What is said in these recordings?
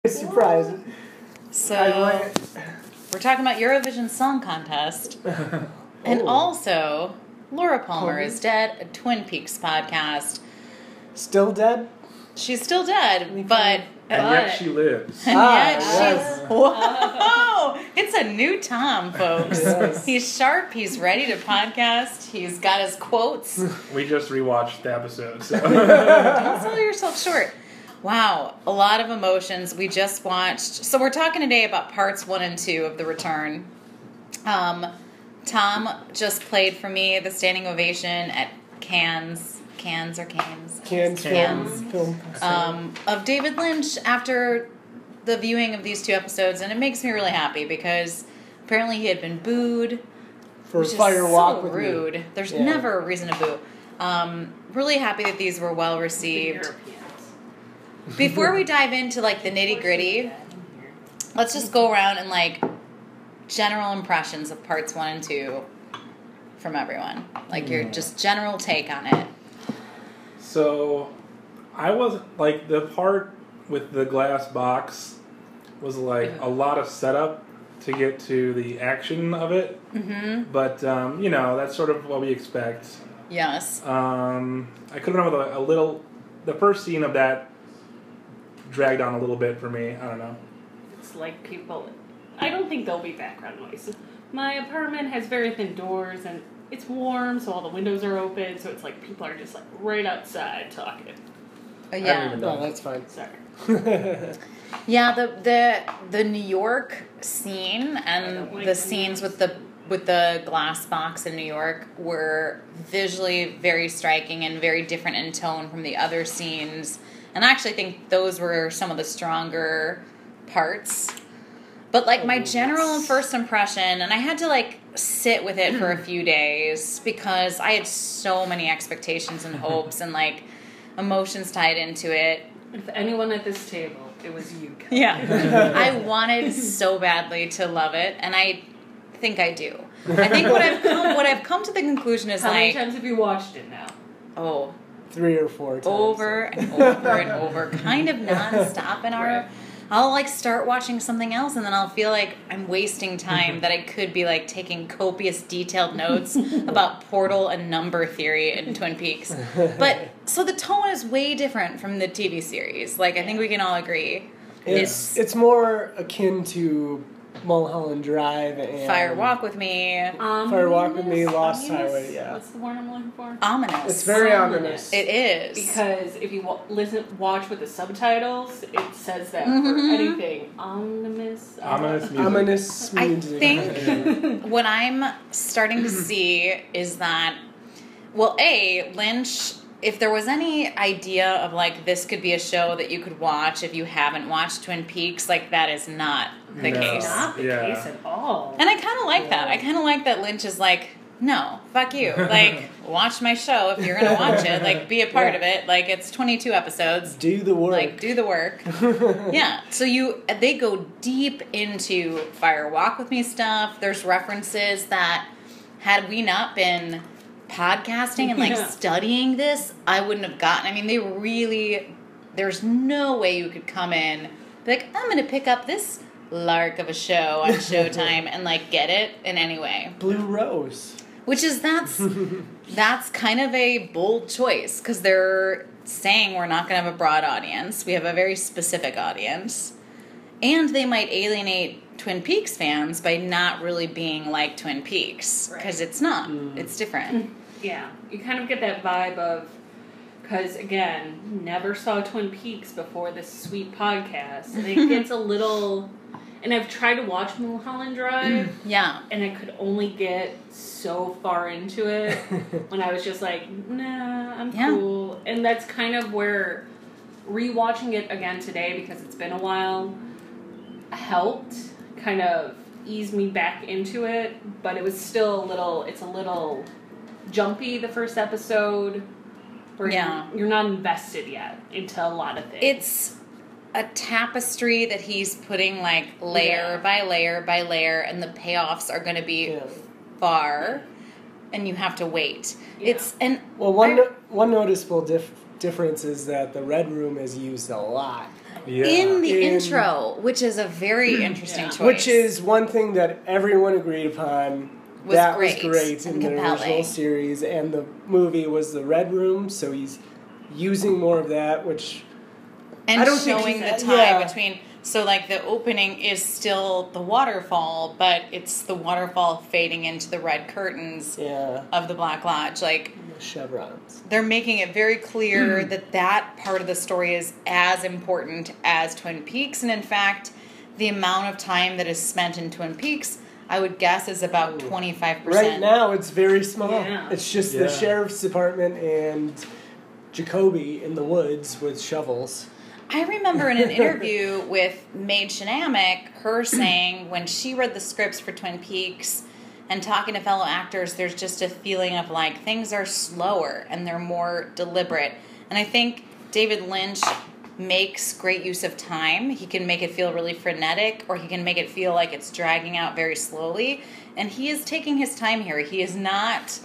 Surprise. So, we're talking about Eurovision Song Contest. And also, Laura Palmer is dead, a Twin Peaks podcast. Still dead? She's still dead, but... And yet she lives. And yet yes. she's... Whoa! It's a new Tom, folks. Yes. He's sharp. He's ready to podcast. He's got his quotes. We just rewatched the episode, so... Don't sell yourself short. Wow, a lot of emotions. We just watched... So we're talking today about parts 1 and 2 of The Return. Tom just played for me the standing ovation at Cannes Film of David Lynch after the viewing of these 2 episodes, and it makes me really happy because apparently he had been booed for Fire Walk with rude. Me. There's never a reason to boo. Really happy that these were well received. Before we dive into like the nitty gritty, let's just go around and like general impressions of parts 1 and 2 from everyone. Like your just general take on it. So, I was like the part with the glass box was like a lot of setup to get to the action of it. Mm-hmm. But you know, that's sort of what we expect. Yes. I could have done with a little. The first scene of that dragged on a little bit for me. I don't know. It's like people. I don't think there'll be background noise. My apartment has very thin doors and it's warm, so all the windows are open. So it's like people are just like right outside talking. Yeah. No, that's fine. Sorry. Yeah, the New York scene and the scenes with the glass box in New York were visually very striking and very different in tone from the other scenes. And I actually think those were some of the stronger parts. But like my general first impression, and I had to like sit with it for a few days because I had so many expectations and hopes and like emotions tied into it. If anyone at this table, it was you, Kelly. Yeah. I wanted so badly to love it, and I think I do. I think what I've come to the conclusion is How like... many times have you watched it now? Oh. 3 or 4 times. Over and over and over. Kind of nonstop in our... Right. I'll like start watching something else and then I'll feel like I'm wasting time that I could be like taking copious detailed notes about portal and number theory in Twin Peaks. But so the tone is way different from the TV series. Like I think we can all agree. It's more akin to Mulholland Drive and Fire Walk with Me. Fire Walk with Me, Lost Highway, yeah. What's the word I'm looking for? Ominous. It's very ominous. It is. Because if you watch with the subtitles, it says that for anything. Ominous music. Ominous music. I think what I'm starting to see is that, well, Lynch... If there was any idea of, like, this could be a show that you could watch if you haven't watched Twin Peaks, like, that is not the case. Not the case at all. And I kind of like that. I kind of like that Lynch is like, no, fuck you. Like, watch my show if you're going to watch it. Like, be a part of it. Like, it's 22 episodes. Do the work. Like, do the work. Yeah. So they go deep into Fire Walk With Me stuff. There's references that, had we not been... podcasting and like studying this, I wouldn't have gotten. I mean, they really, there's no way you could come in be like, I'm going to pick up this lark of a show on Showtime and like get it in any way. Blue Rose. Which is, that's kind of a bold choice because they're saying we're not going to have a broad audience. We have a very specific audience. And they might alienate Twin Peaks fans by not really being like Twin Peaks. Because it's not. It's different. Yeah. You kind of get that vibe of... Because, again, never saw Twin Peaks before this sweet podcast. And it gets a little... And I've tried to watch Mulholland Drive. Yeah. And I could only get so far into it when I was just like, nah, I'm cool. And that's kind of where rewatching it again today, because it's been a while, helped kind of ease me back into it. But it was still it's a little jumpy, the first episode. Where you're not invested yet into a lot of things. It's a tapestry that he's putting like layer by layer by layer, and the payoffs are going to be far, and you have to wait. Yeah. One noticeable difference is that the Red Room is used a lot. in the intro, which is a very interesting choice. Which is one thing that everyone agreed upon. That was great in the original series, and the movie was the Red Room, so he's using more of that, which and I don't showing think the time between. So, like, the opening is still the waterfall, but it's the waterfall fading into the red curtains of the Black Lodge. Like, the chevrons. They're making it very clear that part of the story is as important as Twin Peaks, and in fact, the amount of time that is spent in Twin Peaks, I would guess, is about 25%. Right now, it's very small. Yeah. It's just the sheriff's department and Jacoby in the woods with shovels. I remember in an interview with Maid Shinamic, her saying when she read the scripts for Twin Peaks and talking to fellow actors, there's just a feeling of like things are slower and they're more deliberate. And I think David Lynch makes great use of time. He can make it feel really frenetic, or he can make it feel like it's dragging out very slowly. And he is taking his time here. He is not,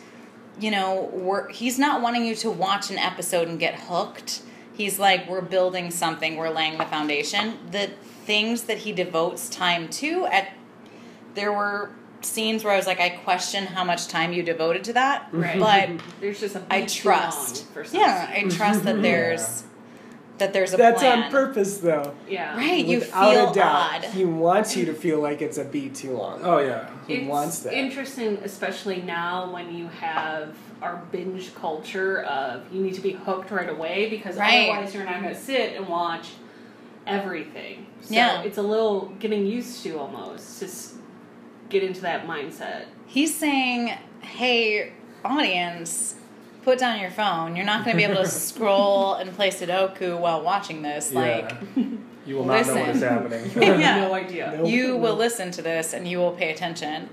he's not wanting you to watch an episode and get hooked. He's like, we're building something, we're laying the foundation. The things that he devotes time to, there were scenes where I was like, I question how much time you devoted to that. Right. But there's just a I trust. For some I trust that there's a That's plan. That's on purpose, though. Yeah. Right, you Without feel a doubt, odd. he wants you to feel like it's a beat too long. Oh, yeah. He wants that. It's interesting, especially now when you have our binge culture of you need to be hooked right away, because otherwise you're not going to sit and watch everything. So it's a little getting used to almost to get into that mindset. He's saying, hey, audience, put down your phone. You're not going to be able to scroll and play Sudoku while watching this. Like, you will not know what is happening. No idea. Nope. You will listen to this and you will pay attention.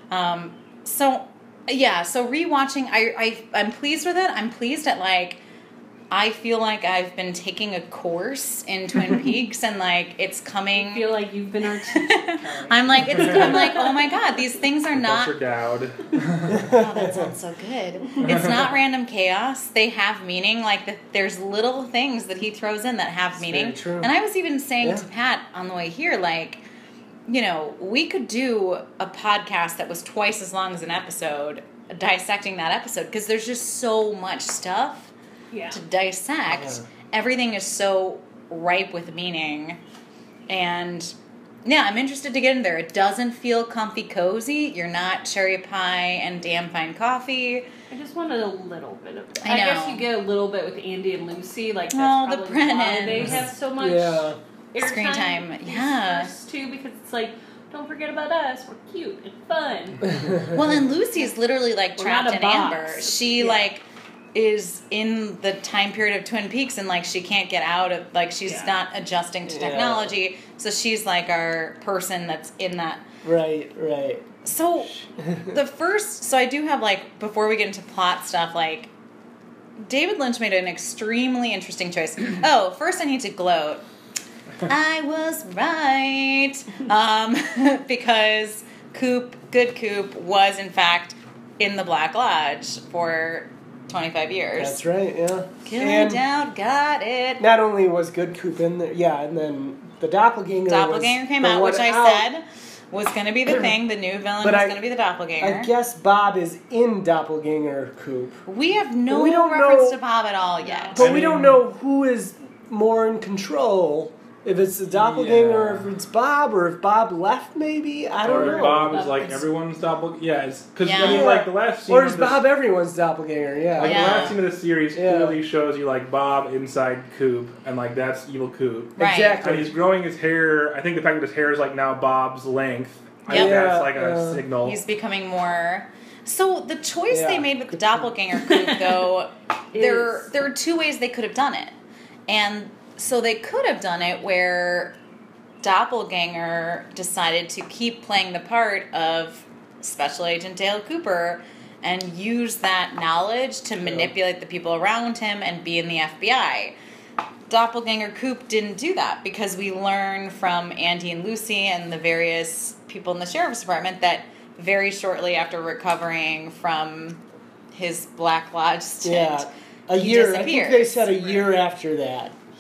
So rewatching, I'm pleased with it. I'm pleased at, like, I feel like I've been taking a course in Twin Peaks, and like it's coming. I feel like you've been our teacher. I'm like, oh my god, these things are not. Professor Dowd. Oh, that sounds so good. It's not random chaos. They have meaning. Like there's little things that he throws in that have meaning. Very true. And I was even saying to Pat on the way here, like, we could do a podcast that was twice as long as an episode, dissecting that episode, because there's just so much stuff to dissect. Yeah. Everything is so ripe with meaning. And I'm interested to get in there. It doesn't feel comfy cozy. You're not cherry pie and damn fine coffee. I just wanted a little bit of that. I know. guess you get a little bit with Andy and Lucy. Like, that's the probably Brennans. why they have so much Screen time. First, too, because it's like, don't forget about us. We're cute and fun. Well, and Lucy's literally like We're trapped not a in box. amber. She like is in the time period of Twin Peaks, and like she can't get out of, like, she's not adjusting to technology. So she's like our person that's in that. Right. So so I do have, like, before we get into plot stuff, like, David Lynch made an extremely interesting choice. Oh, first I need to gloat. I was right. Because Good Coop was in fact in the Black Lodge for 25 years. That's right, yeah. Killing Dowd, got it. Not only was Good Coop in there, and then the Doppelganger came out, which I said was going to be the thing. The new villain was going to be the Doppelganger. I guess Bob is in Doppelganger Coop. We have no reference to Bob at all yet. But we don't know who is more in control. If it's the Doppelganger, or if it's Bob, or if Bob left, maybe? I don't know. Or Bob is like everyone's doppelganger. Yeah, because I mean, like the last scene. Or is Bob everyone's doppelganger? Like the last scene of the series clearly shows you like Bob inside Coop, and like that's evil Coop. Right. Exactly. And he's growing his hair. I think the fact that his hair is like now Bob's length. I think that's like a signal. He's becoming more. So the choice they made with the Doppelganger Coop, though, there are two ways they could have done it, and so they could have done it where Doppelganger decided to keep playing the part of Special Agent Dale Cooper and use that knowledge to manipulate the people around him and be in the FBI. Doppelganger Coop didn't do that, because we learn from Andy and Lucy and the various people in the Sheriff's Department that very shortly after recovering from his Black Lodge stint, a year. I think disappears. they said a year after that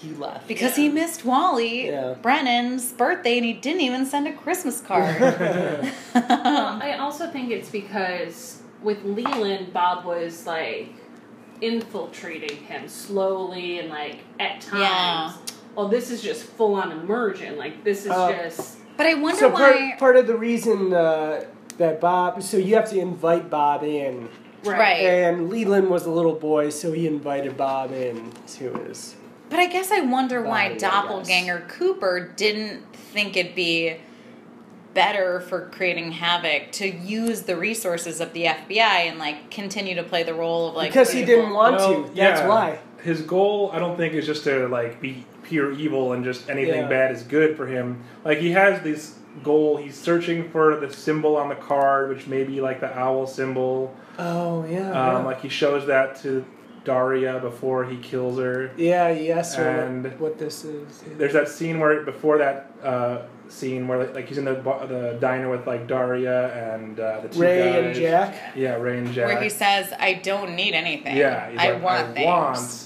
he left. Because he missed Wally Brennan's birthday and he didn't even send a Christmas card. Well, I also think it's because with Leland, Bob was like infiltrating him slowly and like at times. Yeah. Well, this is just full on immersion. Like this is just. But I wonder why. Part of the reason that Bob, so you have to invite Bob in. Right. And Leland was a little boy, so he invited Bob in to his. But I guess I wonder why Doppelganger Cooper didn't think it'd be better for creating havoc to use the resources of the FBI and like continue to play the role of like. Because he didn't want to. That's why. His goal, I don't think, is just to like be pure evil and just anything bad is good for him. Like he has this goal. He's searching for the symbol on the card, which may be like the owl symbol. Oh, yeah. Like he shows that to Daria before he kills her. Yeah, yes, and what this is. Yeah. There's that scene where, before that scene where like he's in the diner with like Daria and the two Ray guys. and Jack. Yeah, Ray and Jack. Where he says, I don't need anything. Yeah, he's I like, want things.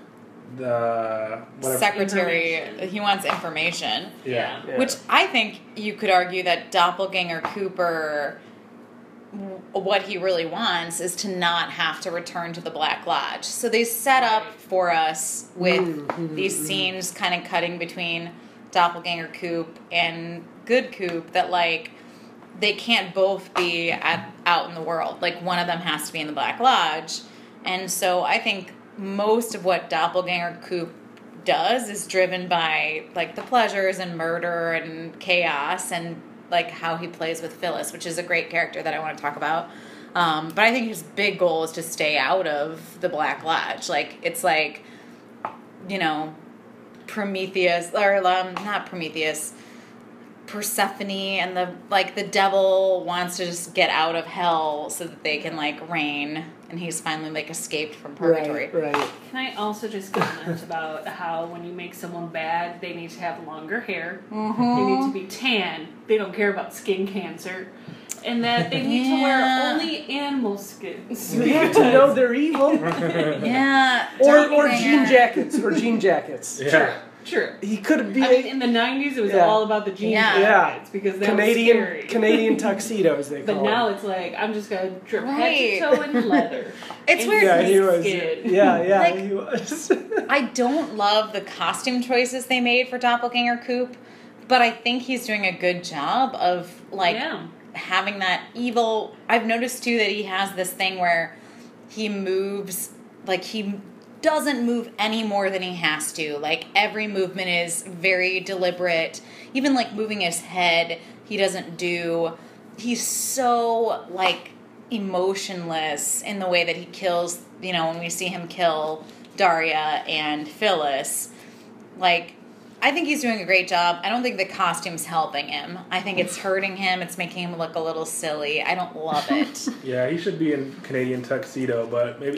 The secretary, he wants information. Yeah. Which I think you could argue that Doppelganger Cooper, what he really wants is to not have to return to the Black Lodge. So they set up for us with these scenes kind of cutting between Doppelganger Coop and Good Coop that like they can't both be out in the world. Like one of them has to be in the Black Lodge. And so I think most of what Doppelganger Coop does is driven by like the pleasures and murder and chaos and like how he plays with Phyllis, which is a great character that I want to talk about. But I think his big goal is to stay out of the Black Lodge. Like it's like, you know, Prometheus or not Prometheus, Persephone and the devil wants to just get out of hell so that they can like reign, and he's finally like escaped from purgatory. Right. Can I also just comment about how when you make someone bad, they need to have longer hair, they need to be tan, they don't care about skin cancer, and that they need to wear only animal skins. You have to know they're evil. Or jean jackets. Yeah. True. He could be. I mean, in the 90s, it was all about the jean jackets because that was scary. Canadian tuxedos, they call But now it's like, I'm just going to drip head to toe in leather. It's weird. Yeah, he was. Skin. Yeah, he was. I don't love the costume choices they made for Doppelganger Coop, but I think he's doing a good job of like having that evil. I've noticed too that he has this thing where he moves, like he doesn't move any more than he has to. Like every movement is very deliberate. Even like moving his head, he doesn't do. He's so like emotionless in the way that he kills, you know, when we see him kill Daria and Phyllis. Like I think he's doing a great job. I don't think the costume's helping him. I think it's hurting him. It's making him look a little silly. I don't love it. Yeah, he should be in Canadian tuxedo, but maybe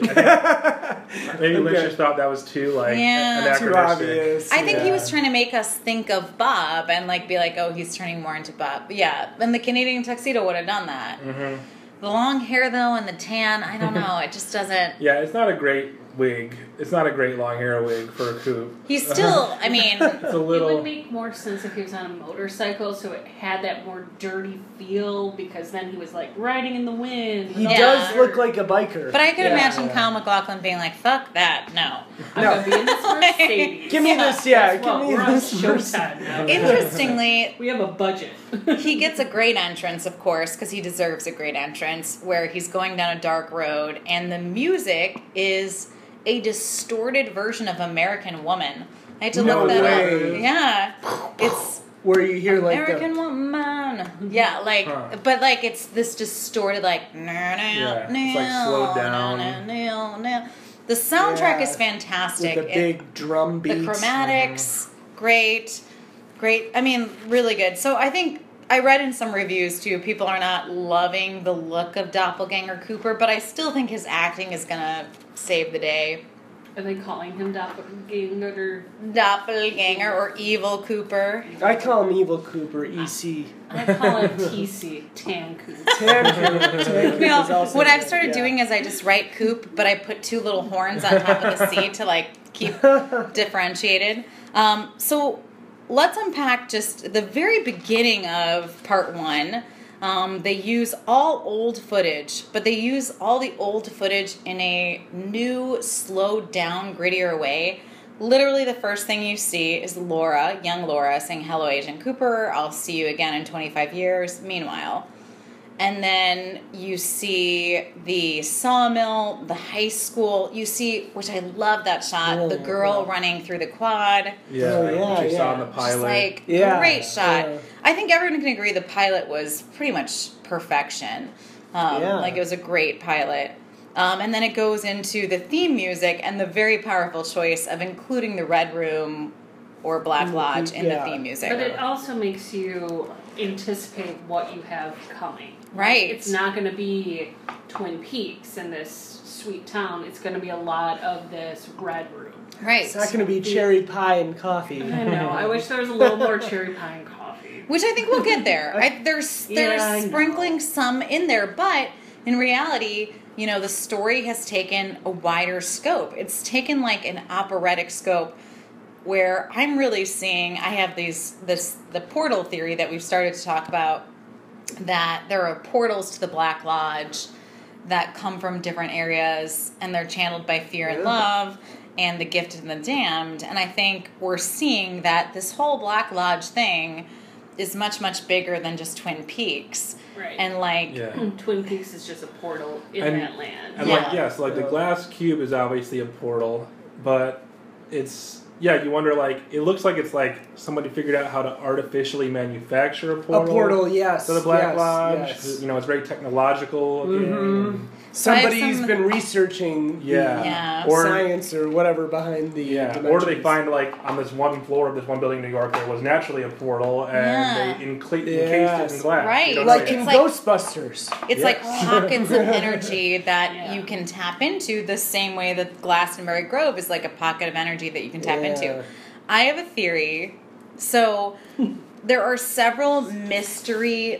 Lynch just thought that was too like anachronistic. Too obvious. I think he was trying to make us think of Bob and like be like, oh, he's turning more into Bob. Yeah, and the Canadian tuxedo would have done that. Mm-hmm. The long hair though and the tan, I don't know. It just doesn't. Yeah, it's not a great wig. It's not a great long hair wig for a Coop. He's still, I mean... It's a little... It would make more sense if he was on a motorcycle, so it had that more dirty feel, because then he was, like, riding in the wind. He does look like a biker. But I could imagine Kyle MacLachlan being like, fuck that, no. I'm going to be in this Mercedes. Give me this, give me this Showtime now. Interestingly... We have a budget. He gets a great entrance, of course, because he deserves a great entrance, where he's going down a dark road, and the music is a distorted version of American Woman. I had to look that up. Yeah. It's where you hear like American Woman. Yeah, like but like it's this distorted like it's like slowed down. The soundtrack is fantastic. With the big drum beats. The chromatics, great. I mean, really good. So I think I read in some reviews too, people are not loving the look of Doppelganger Cooper, but I still think his acting is gonna save the day. Are they calling him Doppelganger? Doppelganger or Evil Cooper. I call him Evil Cooper, EC. I call him TC, Tan Coop. No, what I've started doing is I just write Coop, but I put two little horns on top of the C to like keep differentiated. So let's unpack just the very beginning of part 1. They use all old footage, but they use all the old footage in a new, slowed down, grittier way. Literally the first thing you see is Laura, young Laura, saying, "Hello, Agent Cooper, I'll see you again in 25 years, meanwhile." And then you see the sawmill, the high school. You see, which I love that shot, the girl running through the quad. Which you saw in the pilot. Just great shot. Yeah. I think everyone can agree the pilot was pretty much perfection. Like, it was a great pilot. And then it goes into the theme music and the very powerful choice of including the Red Room or Black Lodge in the theme music. But it also makes you anticipate what you have coming. Right. It's not going to be Twin Peaks in this sweet town. It's going to be a lot of this Red Room. Right. It's not going to be cherry pie and coffee. I know. I wish there was a little more cherry pie and coffee. Which I think we'll get there. There's sprinkling some in there, but in reality, you know, the story has taken a wider scope. It's taken like an operatic scope where I'm really seeing, I have the portal theory that we've started to talk about, that there are portals to the Black Lodge that come from different areas, and they're channeled by fear and love, and the gifted and the damned. And I think we're seeing that this whole Black Lodge thing is much, much bigger than just Twin Peaks. Right. And like... Twin Peaks is just a portal in that land. And like, the glass cube is obviously a portal, but it's... Yeah, you wonder, like, it looks like it's like somebody figured out how to artificially manufacture a portal. A portal, yes. To the Black Lodge. Yes. You know, it's very technological. Mm-hmm. Somebody's been researching science or whatever behind the dimensions. Or do they find, like, on this one floor of this one building in New York, there was naturally a portal, and they encased it in glass. Right. Like in Ghostbusters. It's like pockets of energy that you can tap into, the same way that Glastonbury Grove is like a pocket of energy that you can tap into. I have a theory. So there are several mystery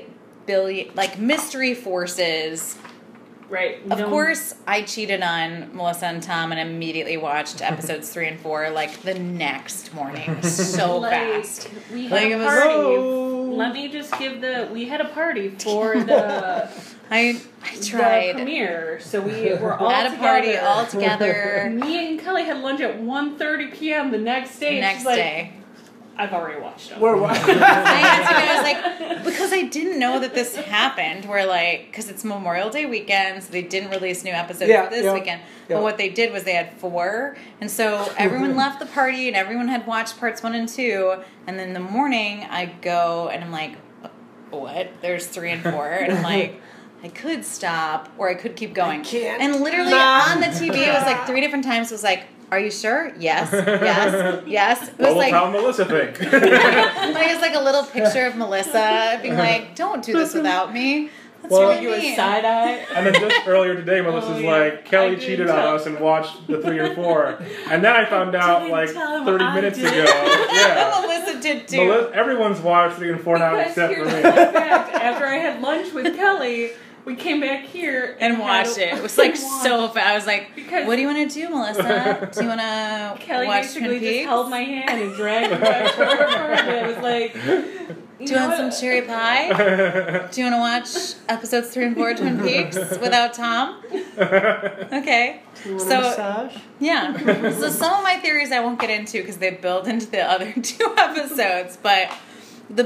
forces. Right. Of course, I cheated on Melissa and Tom and immediately watched episodes 3 and 4 like the next morning, so fast. We had a party. Let me just give we had a party for the I tried the premiere, so we were all at a party all together. Me and Kelly had lunch at 1:30 p.m. the next day. Next day. I've already watched them. I was like, because I didn't know that this happened. Where like, because it's Memorial Day weekend, so they didn't release new episodes this weekend. But what they did was they had 4, and so everyone left the party, and everyone had watched parts 1 and 2. And then in the morning, I go and I'm like, what? There's 3 and 4, and I'm like, I could stop or I could keep going. And literally on the TV, it was like 3 different times. It was like, are you sure? Yes, yes, yes. It was how Melissa think? Like, it's like a little picture of Melissa being like, don't do this without me. That's really you a side eye. And then just earlier today, Melissa's like, Kelly cheated on us and watched the 3 or 4. And then I found out like 30 minutes ago. Yeah. Melissa did too. Everyone's watched 3 and 4 now except for me. Fact, after I had lunch with Kelly, we came back here and watched it. It was like so fast. I was like, what do you want to do, Melissa? Do you want to Kelly watch Twin basically Peaks? just held my hand and dragged me back to her apartment. It was like, do you want some cherry pie? Do you want to watch episodes 3 and 4 of Twin Peaks without Tom? Okay. Massage? Yeah. So some of my theories I won't get into because they build into the other 2 episodes, but the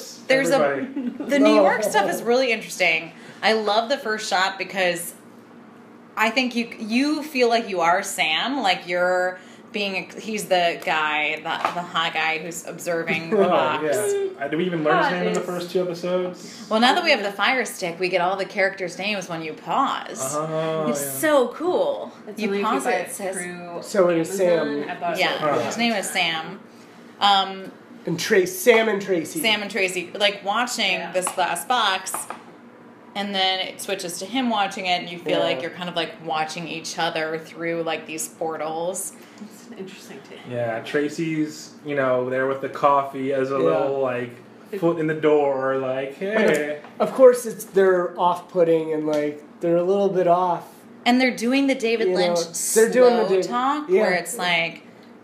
New York stuff is really interesting. I love the first shot because I think you feel like you are Sam, like he's the guy, the hot guy who's observing the box. Yeah. Did we even learn his name in the first 2 episodes? Well, now that we have the Fire Stick, we get all the characters' names when you pause. It's so cool. You pause it says... So it is Sam. His name is Sam. And Sam and Tracy. Sam and Tracy. Like, watching this glass box... And then it switches to him watching it, and you feel like you're kind of like watching each other through like these portals. It's interesting too. Yeah, Tracy's, there with the coffee as a little like foot in the door, like, hey. Of course, they're off-putting and like they're a little bit off. And they're doing the David Lynch slow talk, where it's like,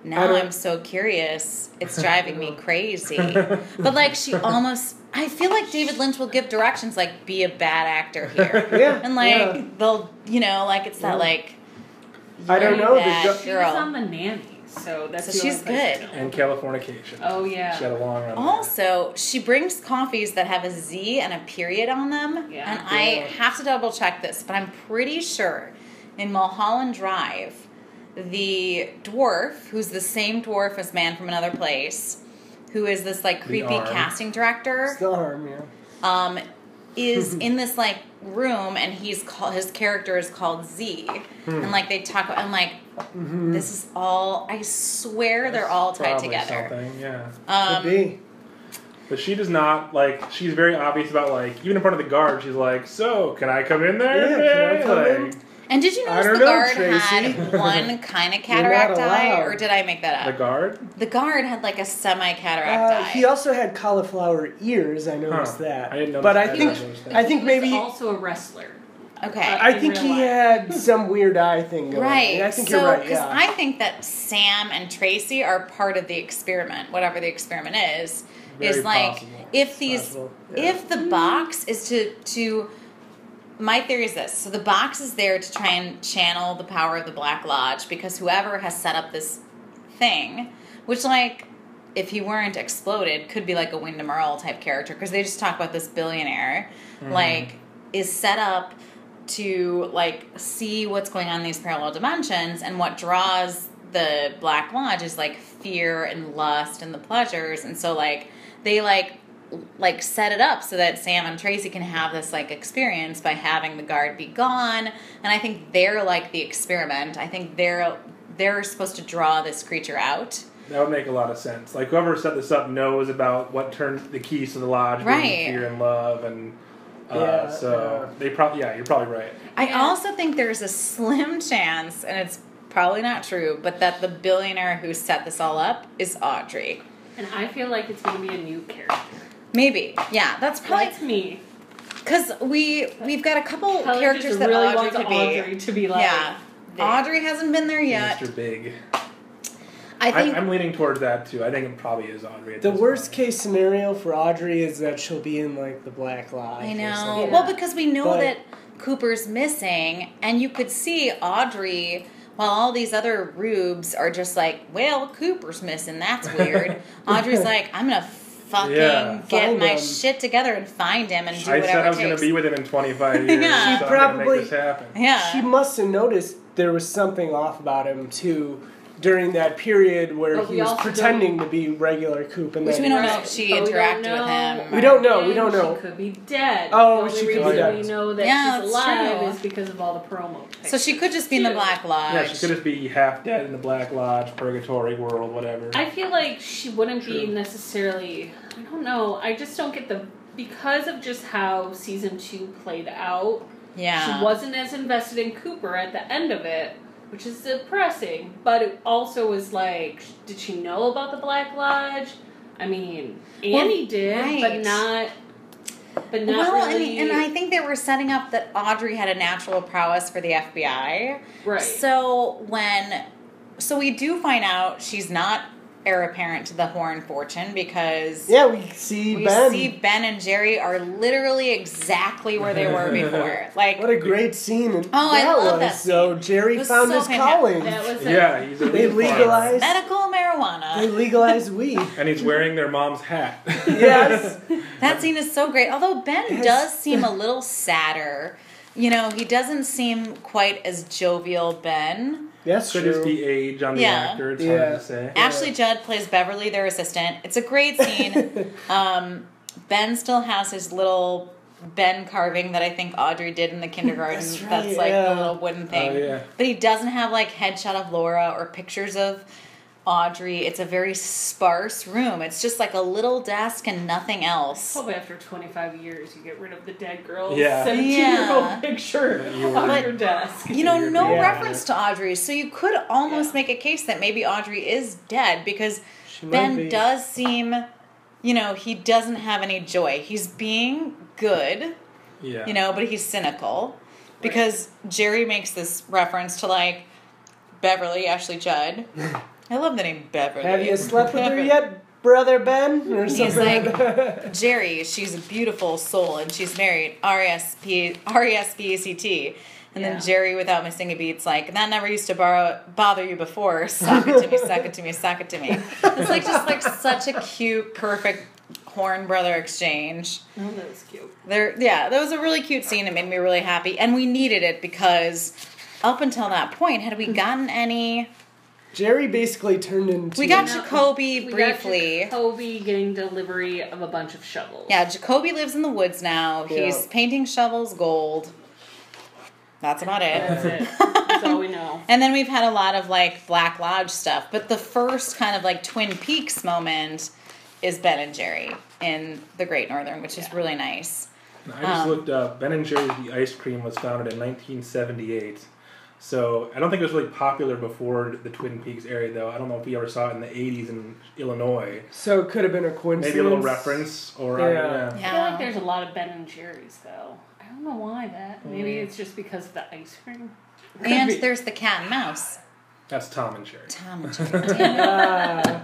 now I'm so curious. It's driving me crazy. But, like, she almost... I feel like David Lynch will give directions, like, be a bad actor here. Yeah. And, like, they'll, you know, like, it's that, like... I don't know. She was on The Nanny, so that's so she's good. And Californication. Oh, yeah. She had a long run. Also, she brings coffees that have a Z and a period on them. Yeah. And I have to double check this, but I'm pretty sure in Mulholland Drive, the dwarf, who's the same dwarf as Man from Another Place, who is this, like, creepy casting director. It's the arm, yeah. Is in this, like, room, and his character is called Z. And, like, they talk about, I'm like, this is all, I swear they're all tied together. Something, yeah. Could be. But she does not, like, she's very obvious about, like, even in front of the guard, she's like, so, can I come in there? Yeah, can I come in? And did you notice the guard had one kind of cataract eye, or did I make that up? The guard? The guard had like a semi-cataract eye. He also had cauliflower ears. I noticed that. I didn't notice but that. I think maybe he was also a wrestler. Okay. I think he had some weird eye thing going on. Right. I think you're right. Because I think that Sam and Tracy are part of the experiment, whatever the experiment is. Very is like possible. if the box is to my theory is this. So the box is there to try and channel the power of the Black Lodge, because whoever has set up this thing, which, like, if he weren't exploded, could be like a Wyndham Earl type character, because they just talk about this billionaire, like, is set up to, like, see what's going on in these parallel dimensions, and what draws the Black Lodge is, like, fear and lust and the pleasures, and so, like, they, like set it up so that Sam and Tracy can have this, like, experience by having the guard be gone. And I think they're like the experiment. I think they're supposed to draw this creature out. That would make a lot of sense. Like, whoever set this up knows about what turned the keys to the lodge, being fear and love, and they probably you're probably right. I also think there's a slim chance, and it's probably not true, but that the billionaire who set this all up is Audrey. And I feel like it's going to be a new character. Maybe. Yeah, that's probably... That's me. Because we've got a couple Kelly characters just that really Audrey wants could be. Audrey to be like... Yeah. Audrey hasn't been there yet. Mr. Big. I'm leaning towards that, too. I think it probably is Audrey. The worst case scenario for Audrey is that she'll be in, like, the Black Lodge. I know. Yeah. Well, because we know that Cooper's missing, and you could see Audrey... While all these other rubes are just like, well, Cooper's missing, that's weird. Audrey's like, I'm going to fucking get my shit together and find him and do whatever it takes. I said I was going to be with him in 25 years. Yeah. So She probably, I'm gonna make this happen. Yeah. She must have noticed there was something off about him, too, during that period where he was pretending to be regular Coop. And which we don't know if she interacted with him. We don't know. We don't know. She could be dead. Oh, she could be dead. We know that she's alive is because of all the promo pictures. So she could just be in the Black Lodge. Yeah, she could just be half dead in the Black Lodge, purgatory world, whatever. I feel like she wouldn't be necessarily... I don't know. I just don't get the... Because of just how season 2 played out, she wasn't as invested in Cooper at the end of it, which is depressing. But it also was like, did she know about the Black Lodge? I mean, Annie did, but not really. And I think they were setting up that Audrey had a natural prowess for the FBI. Right. So we do find out she's not heir apparent to the Horn fortune, because we see Ben and Jerry are literally exactly where they were before. Like, what a great scene! I love that scene. So Jerry found his calling. He's a they legalized medical marijuana. They legalized weed, and he's wearing their mom's hat. Yes, that scene is so great. Although Ben does seem a little sadder. You know, he doesn't seem quite as jovial Ben. That's Could true. just be age on the actor. It's hard to say. Ashley Judd plays Beverly, their assistant. It's a great scene. Ben still has his little Ben carving that I think Audrey did in the kindergarten. That's like the little wooden thing. Oh, yeah. But he doesn't have like headshot of Laura or pictures of Audrey. It's a very sparse room. It's just like a little desk and nothing else. Probably after 25 years, you get rid of the dead girl's 17-year-old picture on your desk. You know, no reference to Audrey, so you could almost make a case that maybe Audrey is dead, because Ben does seem, you know, he doesn't have any joy. He's being good, you know, but he's cynical, because Jerry makes this reference to, like, Beverly, Ashley Judd, I love the name Beverly. Have you slept with her yet, Brother Ben? Or something. He's like, Jerry, she's a beautiful soul, and she's married, R-E-S-P-E-C-T. And then Jerry, without missing a beat's like, that never used to bother you before. Suck it to me, suck it to me, suck it to me. It's like just like such a cute, perfect Horn brother exchange. Oh, that was cute. That was a really cute scene. It made me really happy. And we needed it because up until that point, had we gotten any... Jerry basically turned into... We got Jacoby briefly. Jacoby getting delivery of a bunch of shovels. Yeah, Jacoby lives in the woods now. He's painting shovels gold. That's about it. That's it. That's all we know. And then we've had a lot of like Black Lodge stuff. But the first kind of like Twin Peaks moment is Ben and Jerry in the Great Northern, which is really nice. I just looked up. Ben and Jerry's The Ice Cream was founded in 1978. So I don't think it was really popular before the Twin Peaks area, though. I don't know if we ever saw it in the 80s in Illinois. So it could have been a coincidence. Maybe a little reference. Or I feel like there's a lot of Ben and Jerry's, though. I don't know why that. Maybe it's just because of the ice cream. And there's the cat and mouse. That's Tom and Jerry. Tom and Jerry.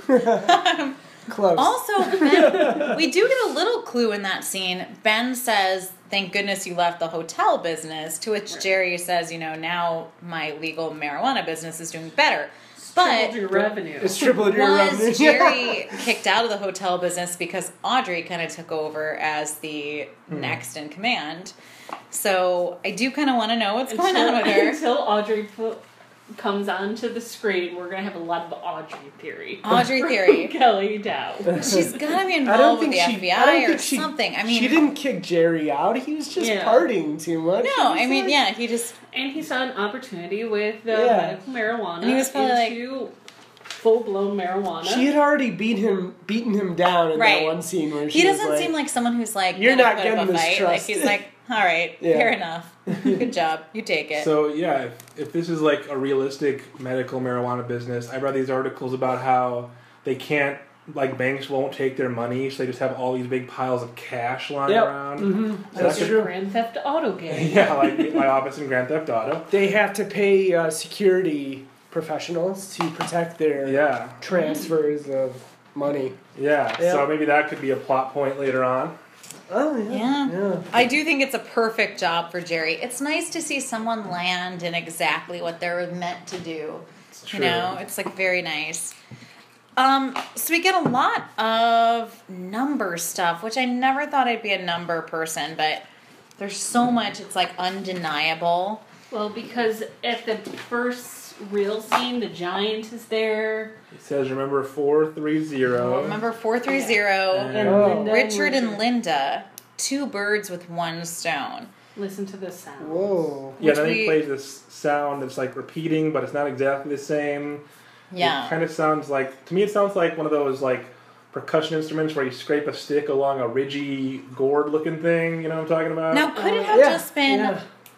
Close. Also, Ben, we do get a little clue in that scene. Ben says, "Thank goodness you left the hotel business," to which Jerry says, now my legal marijuana business is doing better. Tripled your revenue. It's tripled your revenue. Was Jerry kicked out of the hotel business because Audrey kind of took over as the next in command? So I do kind of want to know what's going on with her. Until Audrey comes onto the screen, we're going to have a lot of Audrey theory. Audrey theory. Kelly Dow. She's got to be involved with the FBI or something. I mean, she didn't kick Jerry out. He was just partying too much. No, I mean, he just... And he saw an opportunity with medical marijuana. And he was probably into full-blown marijuana. She had already beaten him down in that one scene where he doesn't seem like someone who's like, you're not getting this trust. Like, he's like, all right, fair enough. Good job. You take it. So, if this is like a realistic medical marijuana business, I read these articles about how they can't, like banks won't take their money, so they just have all these big piles of cash lying around. Mm-hmm. So that's your Grand Theft Auto game. Yeah, like my office in Grand Theft Auto. They have to pay security professionals to protect their transfers of money. Yeah, so maybe that could be a plot point later on. Oh, yeah. I do think it's a perfect job for Jerry. It's nice to see someone land in exactly what they're meant to do. It's true. It's like very nice. So we get a lot of number stuff, which I never thought I'd be a number person, but there's so much, it's like undeniable. Well, because at the first real scene, the giant is there. It says, remember 430. Remember 430. And Richard and Linda, 2 birds with 1 stone. Listen to this sound. Whoa. Yeah, then he plays this sound that's like repeating, but it's not exactly the same. Yeah. It kind of sounds like, to me it sounds like one of those like percussion instruments where you scrape a stick along a ridgy gourd looking thing, you know what I'm talking about? Now, could it have just been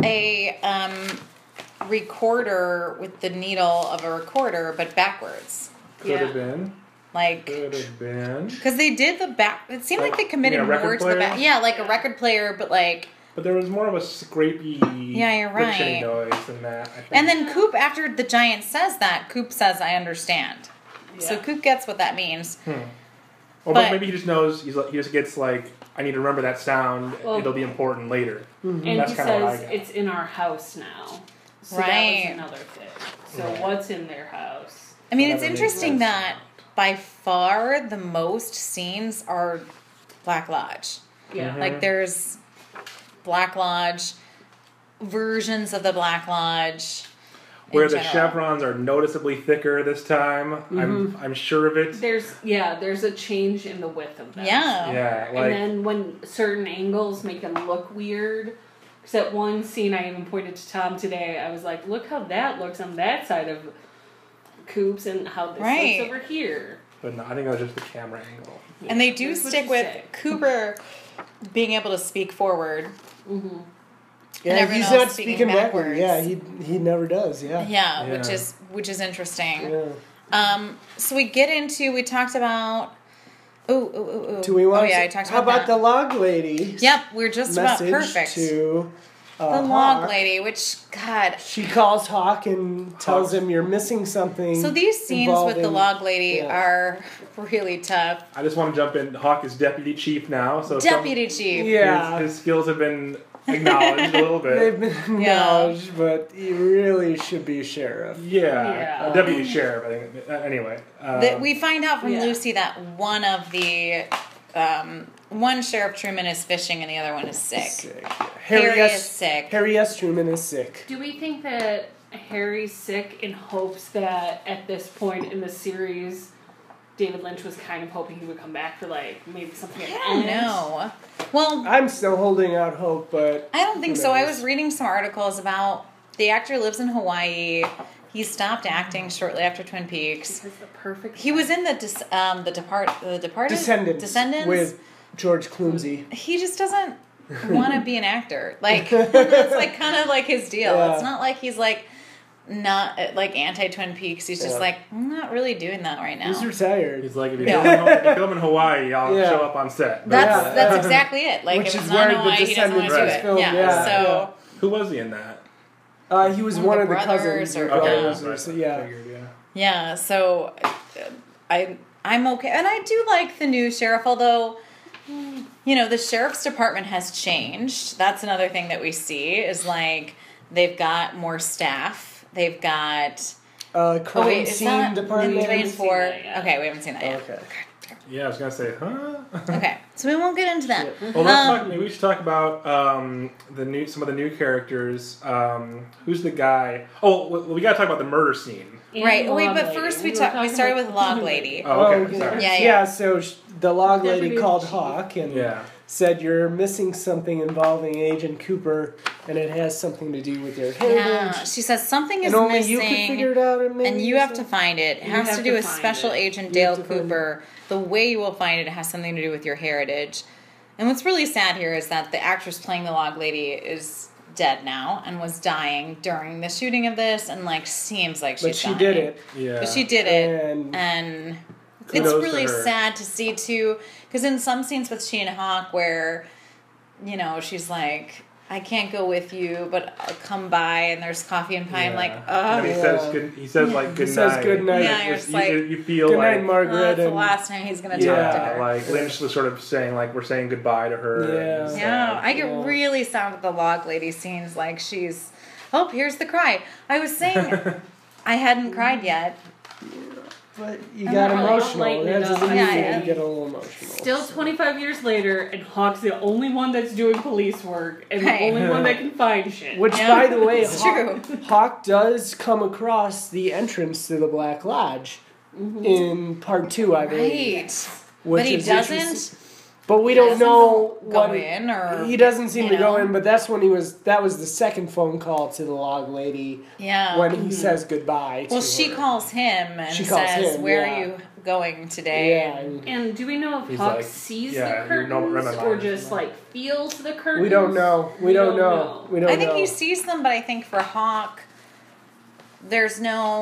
a recorder with the needle of a recorder, but backwards? Could have been. Like, could have been. Because they did the back, it seemed like they committed more to the back. Yeah, like a record player, but like... But there was more of a scrapey, you're right, noise than that, I think. And then Coop, after the giant says that, Coop says, I understand. Yeah. So Coop gets what that means. Well, but maybe he just knows, he just gets like, I need to remember that sound, it'll be important later. Mm-hmm. And that's he says, it's in our house now. So that was another thing. So what's in their house? I mean, it's interesting that by far the most scenes are Black Lodge. Yeah. Mm-hmm. Like there's Black Lodge, versions of the Black Lodge. Where the chevrons are noticeably thicker this time. Mm-hmm. I'm sure of it. There's a change in the width of them. Yeah. Yeah. Like, and then when certain angles make them look weird. Because that one scene I even pointed to Tom today, I was like, look how that looks on that side of Coop's and how this looks over here. But no, I think that was just the camera angle. Yeah. And they do stick with Cooper being able to speak forward. Mm-hmm. Yeah, he's not speaking backwards. Yeah, he never does. Yeah, which is interesting. Yeah. So we talked about. Do we want? I talked about. How about the log lady? Yep, we're just about perfect. To the log lady, which, God. She calls Hawk and tells him you're missing something. So these scenes with the log lady are really tough. I just want to jump in. Hawk is deputy chief now. So Deputy chief. Yeah. His skills have been acknowledged a little bit. They've been acknowledged, but he really should be sheriff. Yeah. Deputy sheriff, I think. Anyway. We find out from Lucy that one of the... one Sheriff Truman is fishing and the other one is sick. Harry is sick. Harry S. Truman is sick. Do we think that Harry's sick in hopes that at this point in the series, David Lynch was kind of hoping he would come back for maybe something at the end? I don't know. Well, I'm still holding out hope, but I don't think so. I was reading some articles about the actor lives in Hawaii. He stopped acting shortly after Twin Peaks. Because the perfect. He was in the Departed. Descendants with George Clooney. He just doesn't want to be an actor. That's kind of his deal. Yeah. It's not like he's not anti Twin Peaks. He's just I'm not really doing that right now. He's retired. He's like, if you film in Hawaii, I'll show up on set. That's exactly it. Which if is it's not in Hawaii, he doesn't want to do it. Film. So who was he in that? He was one of the cousins or brothers. Yeah. So I'm okay, and I do like the new sheriff, although. The sheriff's department has changed. That's another thing that we see is they've got more staff. They've got crime scene department. In 3 and 4. Okay, we haven't seen that yet. Okay. Yeah, I was gonna say, huh? Okay, so we won't get into that. Well, maybe we should talk about some of the new characters. Who's the guy? Oh, we gotta talk about the murder scene. Right. Wait, but first we started with the log lady. Oh, okay. Sorry. Yeah. So the log lady called Hawk and said you're missing something involving Agent Cooper, and it has something to do with your heritage. Yeah. She says something is and only missing, you can figure it out, and you have to find it. It has to do with Special Agent Dale Cooper. The way you will find it has something to do with your heritage. And what's really sad here is that the actress playing the log lady is dead now and was dying during the shooting of this, and seems like she's dying. But she did it. Yeah. But she did it, and it's really sad to see too, because in some scenes with she and Hawk where, she's like, I can't go with you, but I'll come by and there's coffee and pie. I'm like, oh. And he says good night. He says good night. Yeah, you're just you feel good night, Margaret. That's the last time he's going to talk to her. Lynch was sort of saying we're saying goodbye to her. Yeah. I get really sad with the log lady scenes. She's, here's the cry. I was saying I hadn't cried yet. But you got emotional. That doesn't mean you get a little emotional. Still 25 years later, and Hawk's the only one that's doing police work, and the only one that can find shit. Which, by the way, true. Hawk does come across the entrance to the Black Lodge in part 2, I believe. Right. But he doesn't. But we don't know what he doesn't seem to go in. But that's when that was the second phone call to the log lady. Yeah. When he says goodbye. Well, she calls him and says, "Where are you going today?" Yeah. And do we know if Hawk sees the curtains or just feels the curtains? We don't know. We don't know. I think he sees them, but I think for Hawk, he's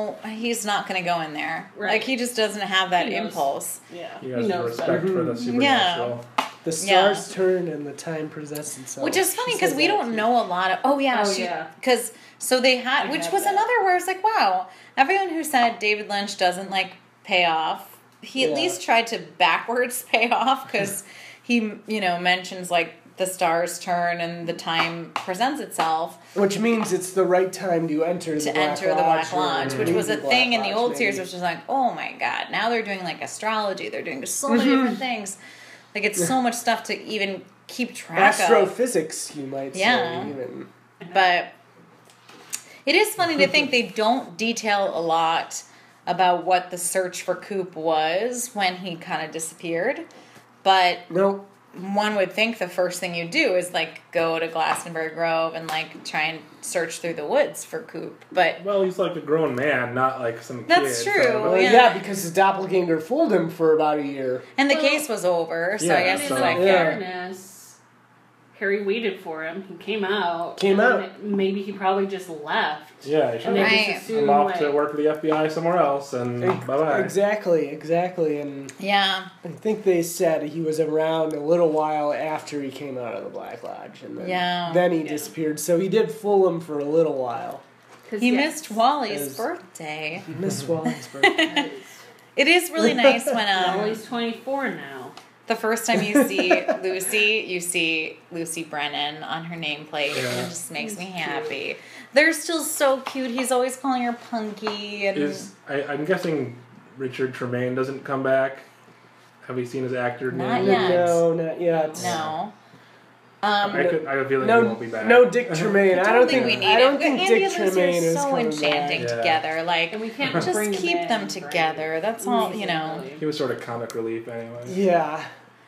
not going to go in there. Right. He just doesn't have that impulse. Yeah. He has respect for the supernatural. Yeah. The stars turn and the time presents itself. Which is funny because we don't know a lot of. Because they had, which was another where it's wow, everyone who said David Lynch doesn't like payoff, he at least tried to backwards payoff because he mentions the stars turn and the time presents itself. Which means it's the right time to enter the Black Lodge. Which was a thing in the old series, which was oh my god, now they're doing astrology, they're doing so many different things. It's so much stuff to even keep track of. Astrophysics, you might say. Even. But it is funny to think they don't detail a lot about what the search for Coop was when he kind of disappeared. But one would think the first thing you do is go to Glastonbury Grove and try and search through the woods for Coop. But he's a grown man, not some kid. That's true. So. Because his doppelganger fooled him for about a year, and the case was over. So I guess fairness, Harry waited for him. He came out. Maybe he probably just left. Yeah, he should have. I'm off to work for the FBI somewhere else, and bye-bye. Exactly. And yeah. I think they said he was around a little while after he came out of the Black Lodge, and then he disappeared. So he did fool him for a little while. He missed Wally's birthday. He missed Wally's birthday. It is really nice when Wally's 24 now. The first time you see Lucy, you see Lucy Brennan on her nameplate, and it just makes me happy. They're still so cute. He's always calling her Punky. And I'm guessing Richard Tremaine doesn't come back. Have we seen his actor name? Not yet. No, not yet. No. I have a feeling he won't be back. No Dick Tremaine. I don't think we need I don't it. think Andy Dick and Lucy Tremaine is so coming enchanting back. together. Like, and we can't just keep them together. That's all, you know. He was sort of comic relief anyway. Yeah.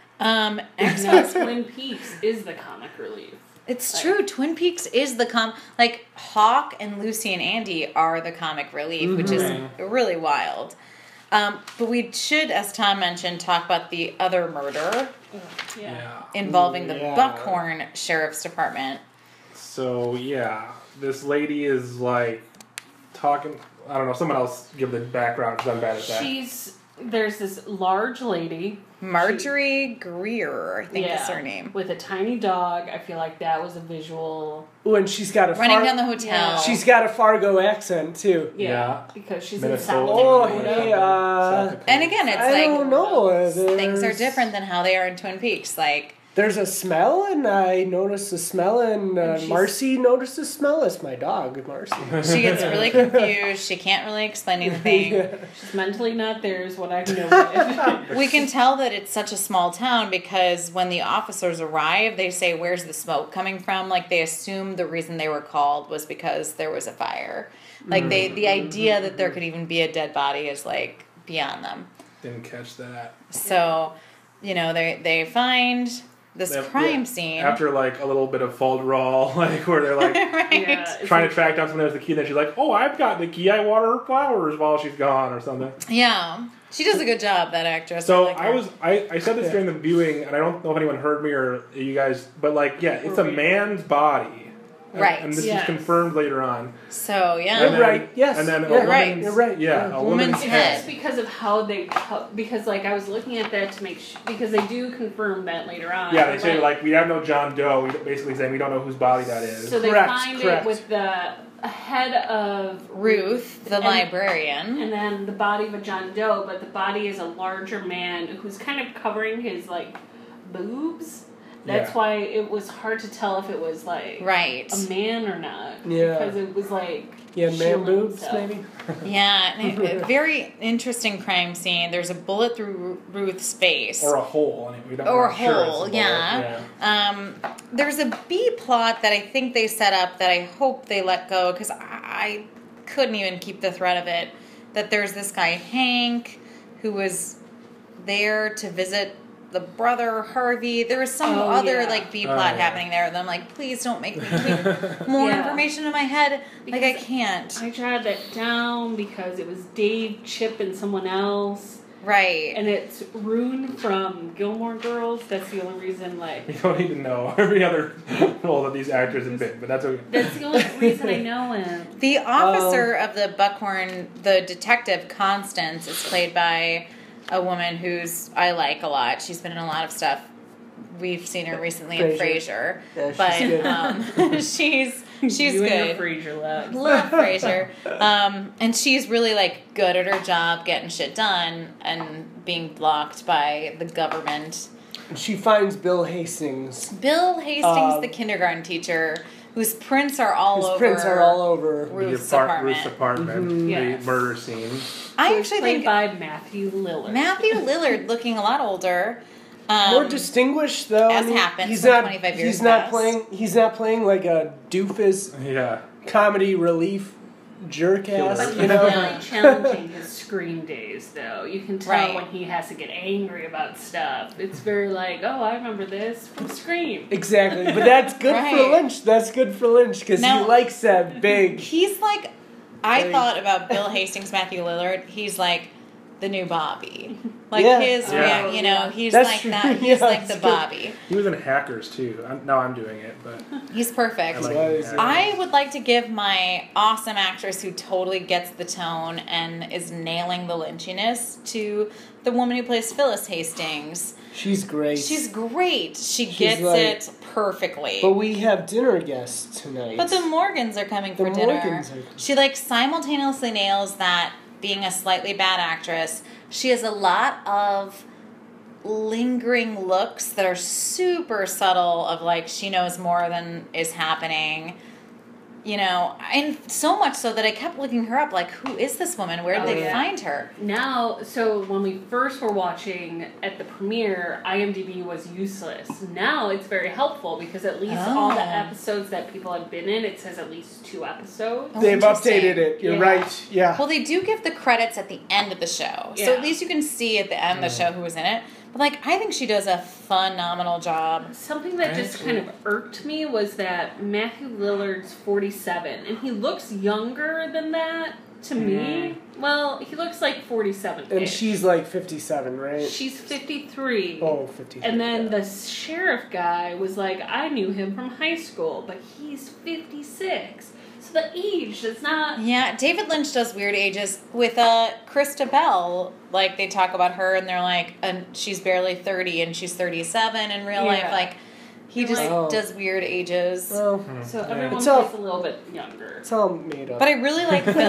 Twin Peaks is the comic relief. It's true. Twin Peaks is the like Hawk and Lucy and Andy are the comic relief, which is really wild. But we should, as Tom mentioned, talk about the other murder involving the Buckhorn Sheriff's Department. So, this lady is like talking. I don't know. Someone else give the background because I'm bad at that. There's this large lady. Marjorie Greer, I think is her name. With a tiny dog. I feel like that was a visual. Oh, and she's got a running down the hotel. Yeah. She's got a Fargo accent too. Yeah. Because she's Minnesota. in South Dakota. Oh, and again, it's I don't know. Things are different than how they are in Twin Peaks. Like, there's a smell, and I noticed the smell, and Marcy noticed the smell. It's my dog, Marcy. She gets really confused. She can't really explain anything. She's mentally not there is what I know. We can tell that it's such a small town because when the officers arrive, they say, "Where's the smoke coming from?" Like, they assume the reason they were called was because there was a fire. Like, the idea that there could even be a dead body is, like, beyond them. Didn't catch that. So, they find this crime scene. After, like, a little bit of folderol, like, where they're, like, trying to track down someone who has the key, and then she's like, oh, I've got the key, I water her flowers while she's gone, or something. Yeah. She does a good job, that actress. So, I said this during the viewing, and I don't know if anyone heard me or you guys, but, like, it's a man's body. Right. And this is confirmed later on. So, You're right. Yes. And then You're right. You're right. Yeah. A woman's head. It's because of because, like, I was looking at that to make sure, because they do confirm that later on. Yeah, they say, like, we have no John Doe. We basically saying we don't know whose body that is. So they find it with the head of Ruth, the librarian. And then the body of a John Doe, but the body is a larger man who's kind of covering his, like, boobs. That's why it was hard to tell if it was, like, a man or not. Yeah. Because it was, like... man boobs, maybe? Yeah. A very interesting crime scene. There's a bullet through Ruth's face. Or a hole. We don't or a sure hole, There's a B plot that I think they set up that I hope they let go, because I couldn't even keep the thread of it. That there's this guy, Hank, who was there to visit the brother, Harvey. There was some other B plot happening there, and I'm like, please don't make me keep more information in my head. Because I can't. I jotted that down because it was Dave, Chip, and someone else. Right. And it's Rune from Gilmore Girls. That's the only reason, You don't need to know every other role that these actors have been, but that's okay. That's the only reason I know him. The officer of the Buckhorn, the detective, Constance, is played by a woman who's I like a lot. She's been in a lot of stuff. We've seen her recently in Frasier. Yeah, but she's good. Frasier love Frasier. And she's really good at her job, getting shit done, and being blocked by the government. She finds Bill Hastings. The kindergarten teacher, whose prints are all over Ruth's apartment. The murder scene. I actually think by Matthew Lillard. Matthew Lillard, looking a lot older. More distinguished though. As happens 25 years He's not playing like a doofus comedy relief jerk ass. But he's really challenging his screen days though. You can tell when he has to get angry about stuff. It's very I remember this from Scream. Exactly. But that's good for Lynch. That's good for Lynch because he likes that big. He's I thought about Bill Hastings, Matthew Lillard. He's the new Bobby. Like his, you know, he's That's like true. that. He's like the Bobby. He was in Hackers too. Now I'm doing it, but he's perfect. I would like to give my awesome actress who totally gets the tone and is nailing the lynchiness to the woman who plays Phyllis Hastings. She's great. She's great. She gets it perfectly. But we have dinner guests tonight. But the Morgans are coming for dinner. She like simultaneously nails that being a slightly bad actress. She has a lot of lingering looks that are super subtle of like she knows more than is happening. You know, and so much so that I kept looking her up, like, who is this woman? Where did they find her? Now, so when we first were watching at the premiere, IMDb was useless. Now it's very helpful because at least all the episodes that people have been in, it says at least 2 episodes. They've updated it. You're right. Yeah. Well, they do give the credits at the end of the show. So at least you can see at the end of the show who was in it. But, like, I think she does a phenomenal job. Something that just kind of irked me was that Matthew Lillard's 47, and he looks younger than that to me. Well, he looks like 47. And she's like 57, right? She's 53. Oh, 53. And then the sheriff guy was like, I knew him from high school, but he's 56. So the age does not... Yeah, David Lynch does weird ages. With Krista Bell, like, they talk about her, and they're like, she's barely 30, and she's 37 in real life. Like, he just does weird ages. Oh. So everyone plays a little bit younger. It's all made up. But I really like Phyllis.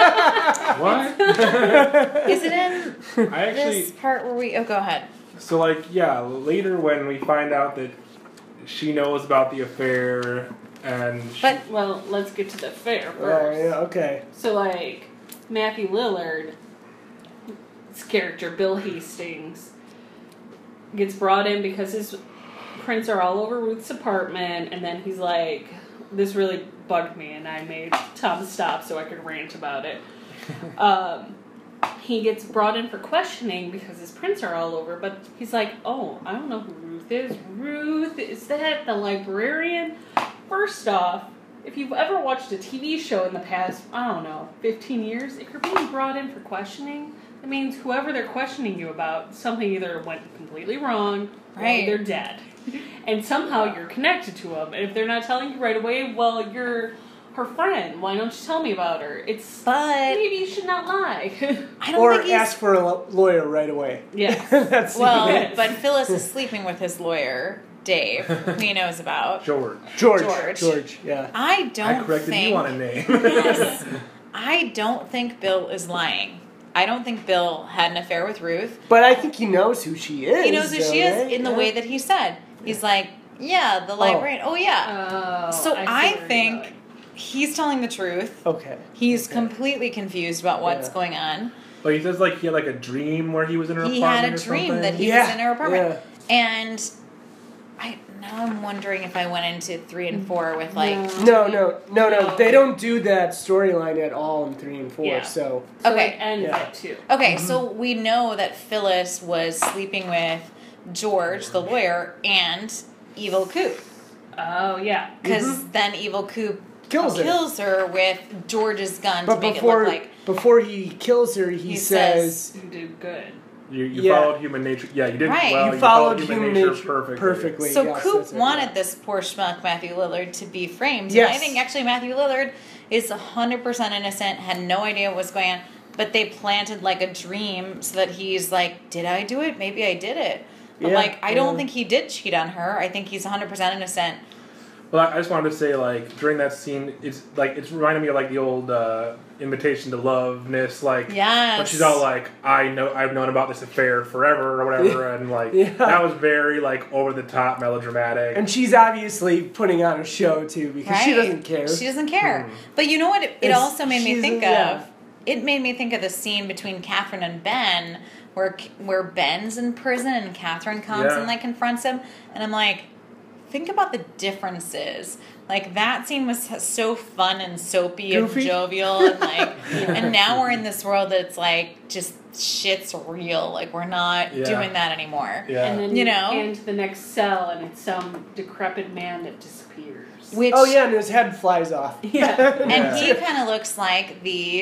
What? Is it in this part where we... Oh, go ahead. So, like, later when we find out that she knows about the affair... Well, let's get to the affair first. Oh, yeah, okay. So, like, Matthew Lillard's character, Bill Hastings, gets brought in because his prints are all over Ruth's apartment, and then he's like, this really bugged me, and I made Tom stop so I could rant about it. He gets brought in for questioning because his prints are all over, but he's like, oh, I don't know who Ruth is. Ruth, is that the librarian? First off, if you've ever watched a TV show in the past, 15 years, if you're being brought in for questioning, that means whoever they're questioning you about, something either went completely wrong or they're dead. And somehow you're connected to them. And if they're not telling you right away, well, you're her friend. Why don't you tell me about her? Maybe you should not lie. Ask for a lawyer right away. Yes. But Phyllis is sleeping with his lawyer, Dave, who he knows about. George, yeah. I corrected you on a name. Yes. I don't think Bill is lying. I don't think Bill had an affair with Ruth. But I think he knows who she is. He knows who she is in the way that he said. He's like, yeah, the librarian. Oh, yeah. So I think he's telling the truth. Okay. He's completely confused about what's going on. But he says like he had like a dream where he was in her apartment. He had a dream that he was in her apartment. Yeah. And now I'm wondering if I went into 3 and 4 with like... No. They don't do that storyline at all in 3 and 4, so... Okay. And that too. Okay, so we know that Phyllis was sleeping with George, the lawyer, and Evil Coop. Oh, yeah. Because then Evil Coop kills her with George's gun to make it look like... Before he kills her, he says... You did good. You followed human nature. Yeah, you did well. You followed human nature perfectly. So Coop wanted this poor schmuck, Matthew Lillard, to be framed. Yes. And I think actually Matthew Lillard is 100% innocent, had no idea what was going on, but they planted like a dream so that he's like, did I do it? Maybe I did it. But I don't think he did cheat on her. I think he's 100% innocent. Well, I just wanted to say, like, during that scene, it's reminding me of like the old Invitation to Love-ness, like, when she's all like, I've known about this affair forever or whatever, and like that was very like over the top melodramatic. And she's obviously putting on a show too because she doesn't care. She doesn't care. But you know what? It also made me think of. It made me think of the scene between Catherine and Ben, where Ben's in prison and Catherine comes and like confronts him, and I'm like, think about the differences. Like, that scene was so fun and soapy and jovial, and like, and now we're in this world that's like, just shit's real. Like, we're not doing that anymore. Yeah. And then you get to the next cell, and it's some decrepit man that disappears. And his head flies off. And he kind of looks like the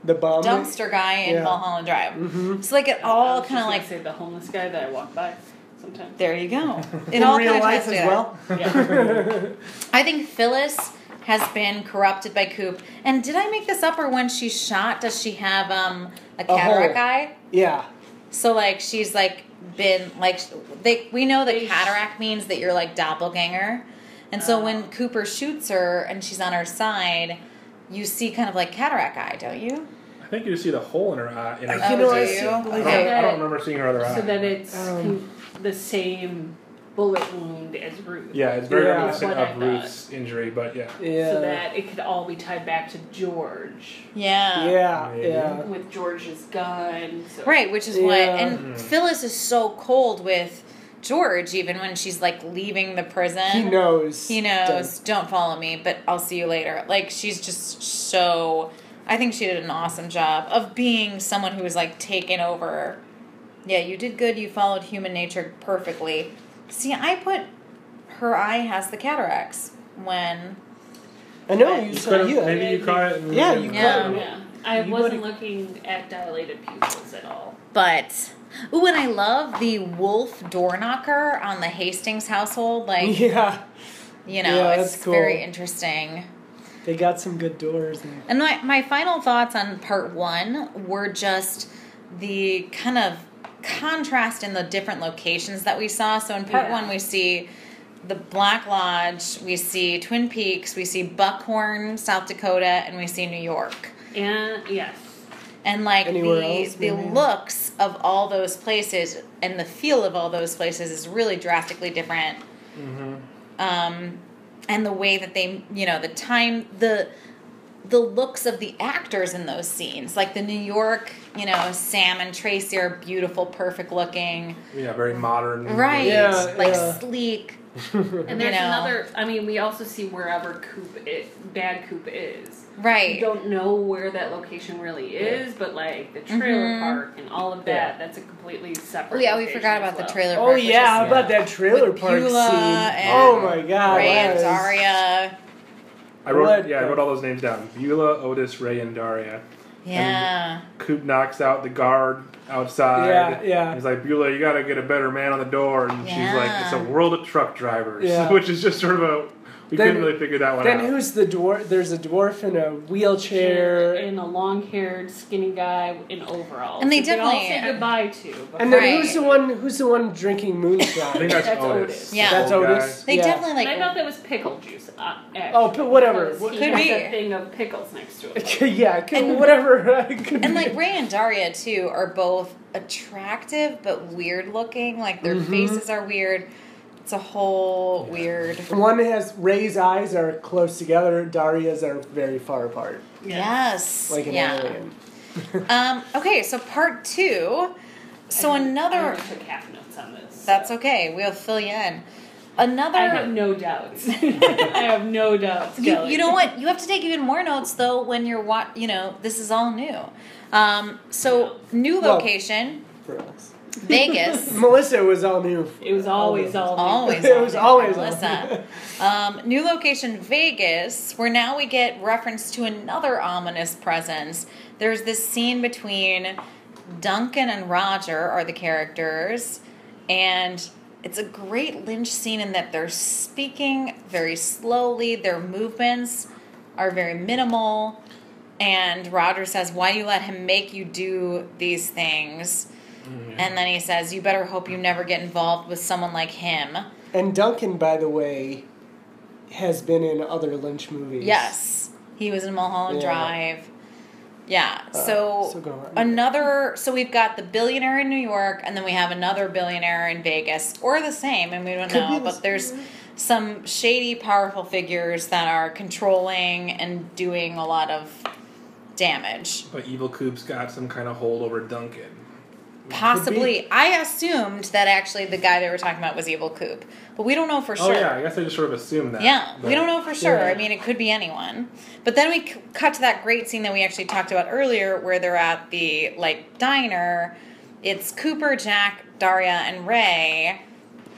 The bum dumpster guy in Mulholland Drive. Mm-hmm. So like it all kind of like say the homeless guy that I walk by sometimes. There you go. In all real life as well. Yeah. I think Phyllis has been corrupted by Coop. And did I make this up, or when she's shot, does she have a cataract eye? Yeah. So like she's like been like we know that cataract means that you're like doppelganger, and so when Cooper shoots her and she's on her side, you see kind of like cataract eye, don't you? I think you see the hole in her eye. Okay. I don't remember seeing her other eye. So that it's the same bullet wound as Ruth. Yeah, it's very reminiscent of Ruth's injury, but yeah. So that it could all be tied back to George. Yeah. With George's gun. So. Right, which is what... And Phyllis is so cold with George, even when she's, like, leaving the prison. He knows. Don't follow me, but I'll see you later. Like, she's just so... I think she did an awesome job of being someone who was, like, taken over. Yeah, you did good. You followed human nature perfectly. See, I put her eye has the cataracts when... I know, you said maybe you caught it. You caught it. Yeah. I wasn't looking at dilated pupils at all. But... Ooh, and I love the wolf door knocker on the Hastings household. Like, it's cool. Very interesting. They got some good doors. And my final thoughts on part 1 were just the kind of contrast in the different locations that we saw. So in part 1, we see the Black Lodge, we see Twin Peaks, we see Buckhorn, South Dakota, and we see New York. And yes. And like the looks of all those places and the feel of all those places is really drastically different. Mm-hmm. And the way that they, the looks of the actors in those scenes, like the New York, Sam and Tracy are beautiful, perfect looking. Yeah, very modern. Right. Sleek. And there's another, we also see wherever Bad Coop is. Right. You don't know where that location really is, but like the trailer park and all of that, that's a completely separate we forgot about the trailer Oh, park. how about that trailer park scene? Oh my God. Ray and Daria. I wrote all those names down. Beulah, Otis, Ray, and Daria. Yeah. And Coop knocks out the guard outside. Yeah. He's like, Beulah, you got to get a better man on the door. And she's like, it's a world of truck drivers. Yeah. Which is just sort of we couldn't really figure that one out. Then who's the dwarf? There's a dwarf in a wheelchair. And a long-haired, skinny guy in overalls. And they definitely all say goodbye to. And then who's the one drinking moonshine? I think that's Otis. Yeah. That's Otis. They definitely I thought that was pickle juice. Whatever. Could be a thing of pickles next to it. Whatever. And like Ray and Daria too are both attractive but weird looking. Like their faces are weird. It's a whole weird... One has Ray's eyes are close together. Daria's are very far apart. Yes. Like an alien. Okay, so part 2. So another... I took half notes on this. That's okay. We'll fill you in. I have no doubts. I have no doubts, Kelly. You know what? You have to take even more notes, though, when you're... this is all new. New location. For us. Vegas. Melissa, it was all new. It was always all new. Always Melissa. New location, Vegas, where now we get reference to another ominous presence. There's this scene between Duncan and Roger are the characters, and it's a great Lynch scene in that they're speaking very slowly, their movements are very minimal, and Roger says, why do you let him make you do these things? And then he says, you better hope you never get involved with someone like him. And Duncan, by the way, has been in other Lynch movies. Yes. He was in Mulholland Drive. Yeah. So we've got the billionaire in New York, and then we have another billionaire in Vegas. Or the same, and we don't know. But there's some shady, powerful figures that are controlling and doing a lot of damage. But Evil Coop's got some kind of hold over Duncan. Possibly. I assumed that actually the guy they were talking about was Evil Coop. But we don't know for sure. Oh, yeah. I guess I just sort of assumed that. Yeah. We don't know for sure. Yeah. I mean, it could be anyone. But then we cut to that great scene that we actually talked about earlier where they're at the, diner. It's Cooper, Jack, Daria, and Ray.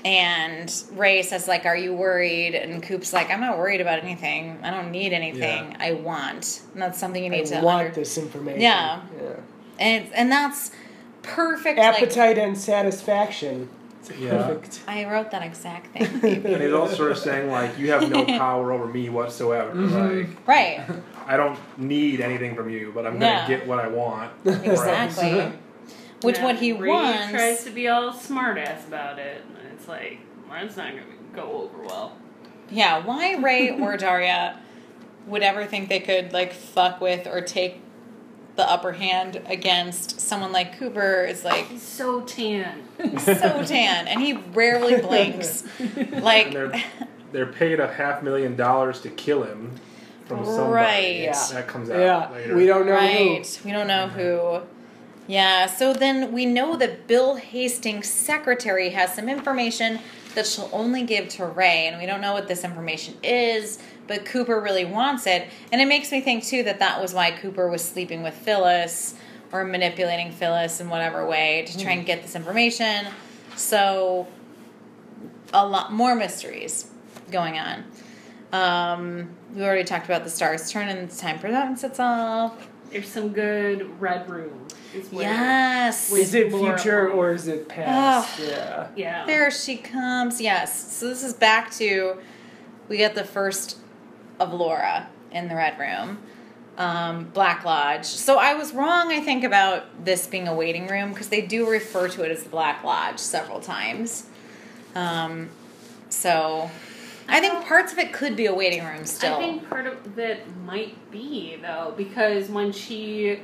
And Ray says, like, are you worried? And Coop's like, I'm not worried about anything. I don't need anything. Yeah. I want. And that's something you need to... I want this information. Yeah. And that's perfect. Appetite and satisfaction. It's perfect. I wrote that exact thing. And he's also sort of saying, like, you have no power over me whatsoever. Like, right. I don't need anything from you, but I'm going to get what I want. Exactly. Which what he wants... He tries to be all smart-ass about it. And it's like, that's not going to go over well. Yeah, why Ray or Daria would ever think they could, like, fuck with or take the upper hand against someone like Cooper is like... He's so tan. And he rarely blinks. Like... They're paid $500,000 to kill him from somebody. Right. Yeah. That comes out later. We don't know who. We don't know who. Yeah, so then we know that Bill Hastings' secretary has some information that she'll only give to Ray, and we don't know what this information is, but Cooper really wants it. And it makes me think, too, that was why Cooper was sleeping with Phyllis or manipulating Phyllis in whatever way to try and get this information. So, a lot more mysteries going on. We already talked about the stars turn and it's time presents itself. There's some good Red Room. Yes. Is it future or is it past? Yeah. There she comes. Yes. So this is back to, we get the first of Laura in the Red Room. Black Lodge. So I was wrong, I think, about this being a waiting room because they do refer to it as the Black Lodge several times. So I think parts of it could be a waiting room still. I think part of it might be, though, because when she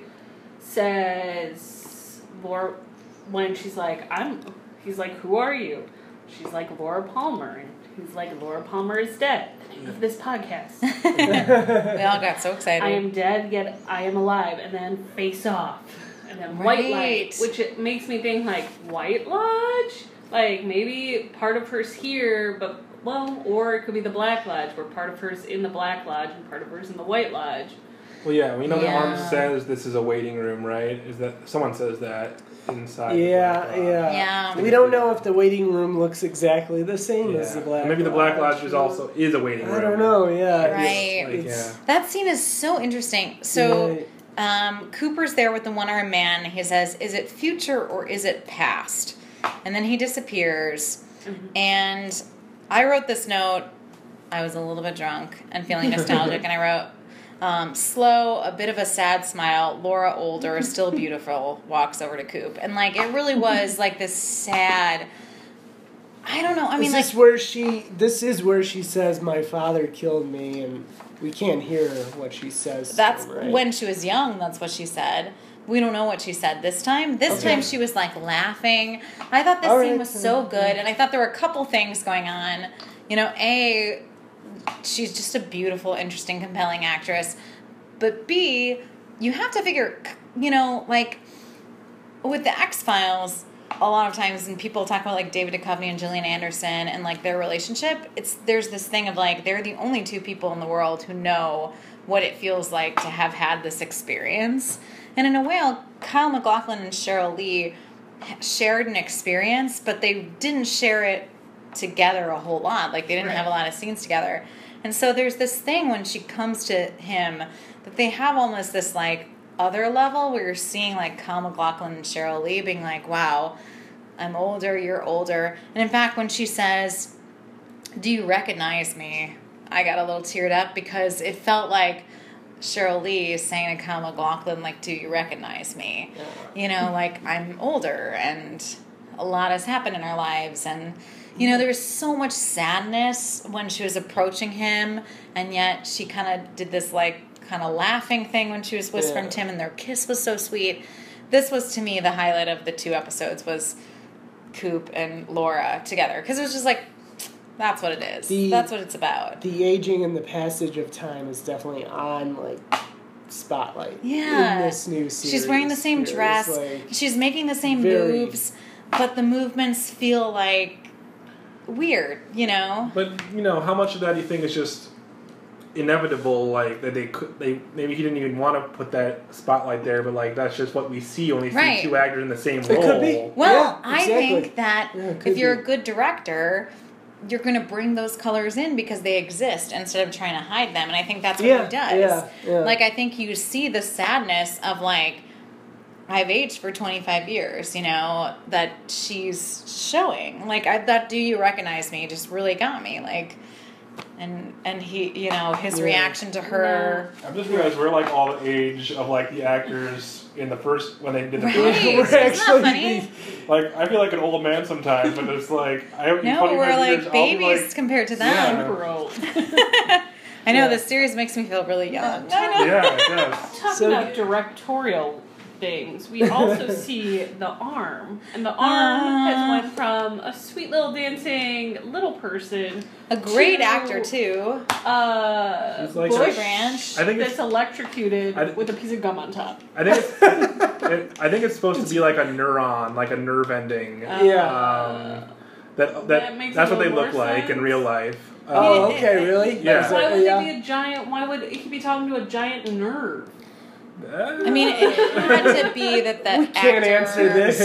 says, Laura, when she's like, he's like, who are you? She's like, Laura Palmer. And he's like, Laura Palmer is dead. The name of this podcast. We all got so excited. I am dead, yet I am alive. And then Face Off. And then White Light. Which it makes me think, like, White Lodge? Like, maybe part of her's here, but... Well, or it could be the Black Lodge, where part of her's in the Black Lodge and part of her's in the White Lodge. Well, yeah, we know that Arms says this is a waiting room, right? Is that someone says that inside? Yeah. We don't know if the waiting room looks exactly the same as the Black Lodge. Maybe the Black Lodge is a waiting room. I don't know. Right. That scene is so interesting. So Cooper's there with the one-armed man. He says, "Is it future or is it past?" And then he disappears, and I wrote this note. I was a little bit drunk and feeling nostalgic, and I wrote, slow, a bit of a sad smile, Laura older, still beautiful, walks over to Coop. And, like, it really was, like, this sad... I don't know, I mean, this is where she says, my father killed me, and we can't hear what she says. That's when she was young, that's what she said. We don't know what she said this time. This time she was, like, laughing. I thought this scene was so good, and I thought there were a couple things going on. You know, A, she's just a beautiful, interesting, compelling actress. But B, you have to figure, you know, like, with the X-Files, a lot of times when people talk about, like, David Duchovny and Gillian Anderson and, like, their relationship, there's this thing of, like, they're the only two people in the world who know what it feels like to have had this experience. And in a way, Kyle MacLachlan and Cheryl Lee shared an experience, but they didn't share it together a whole lot. Like, they didn't have a lot of scenes together. And so there's this thing when she comes to him that they have almost this, like, other level where you're seeing, like, Kyle MacLachlan and Cheryl Lee being like, wow, I'm older, you're older. And in fact, when she says, do you recognize me? I got a little teared up because it felt like Cheryl Lee is saying to Kyle MacLachlan, like, do you recognize me? You know, like, I'm older and a lot has happened in our lives. And, you know, there was so much sadness when she was approaching him, and yet she kind of did this, like, kind of laughing thing when she was whispering to him, and their kiss was so sweet. This was, to me, the highlight of the two episodes was Coop and Laura together. Because it was just like, that's what it is. That's what it's about. The aging and the passage of time is definitely on, like, spotlight in this new series. She's wearing the same dress. Like, she's making the same moves, but the movements feel, like, weird, you know? But, you know, how much of that do you think is just inevitable, like that maybe he didn't even want to put that spotlight there, but like that's just what we see when we see two actors in the same role. It could be. Well, I think that if you're a good director, you're going to bring those colors in because they exist instead of trying to hide them, and I think that's what he does. Like, I think you see the sadness of, like, I've aged for 25 years, you know, that she's showing. Like, that Do You Recognize Me just really got me, like... And he, you know, his reaction to her. I just realized we're like all the age of like the actors in the first when they did the first. We're actually funny. Like I feel like an old man sometimes, but it's like we're like babies like, compared to them. Super old. I know this series makes me feel really young. Yeah, it does. Talking about directorial things, we also see the arm, and the arm has went from a sweet little dancing little person, a great actor too, like Bush Branch, I think that's electrocuted with a piece of gum on top. I think it's supposed to be like a neuron, like a nerve ending. That's what they look like in real life. Oh, okay, really? Yeah. Why would they be a giant? Why would he be talking to a giant nerve? I mean, it had to be that the we can't actor... answer this.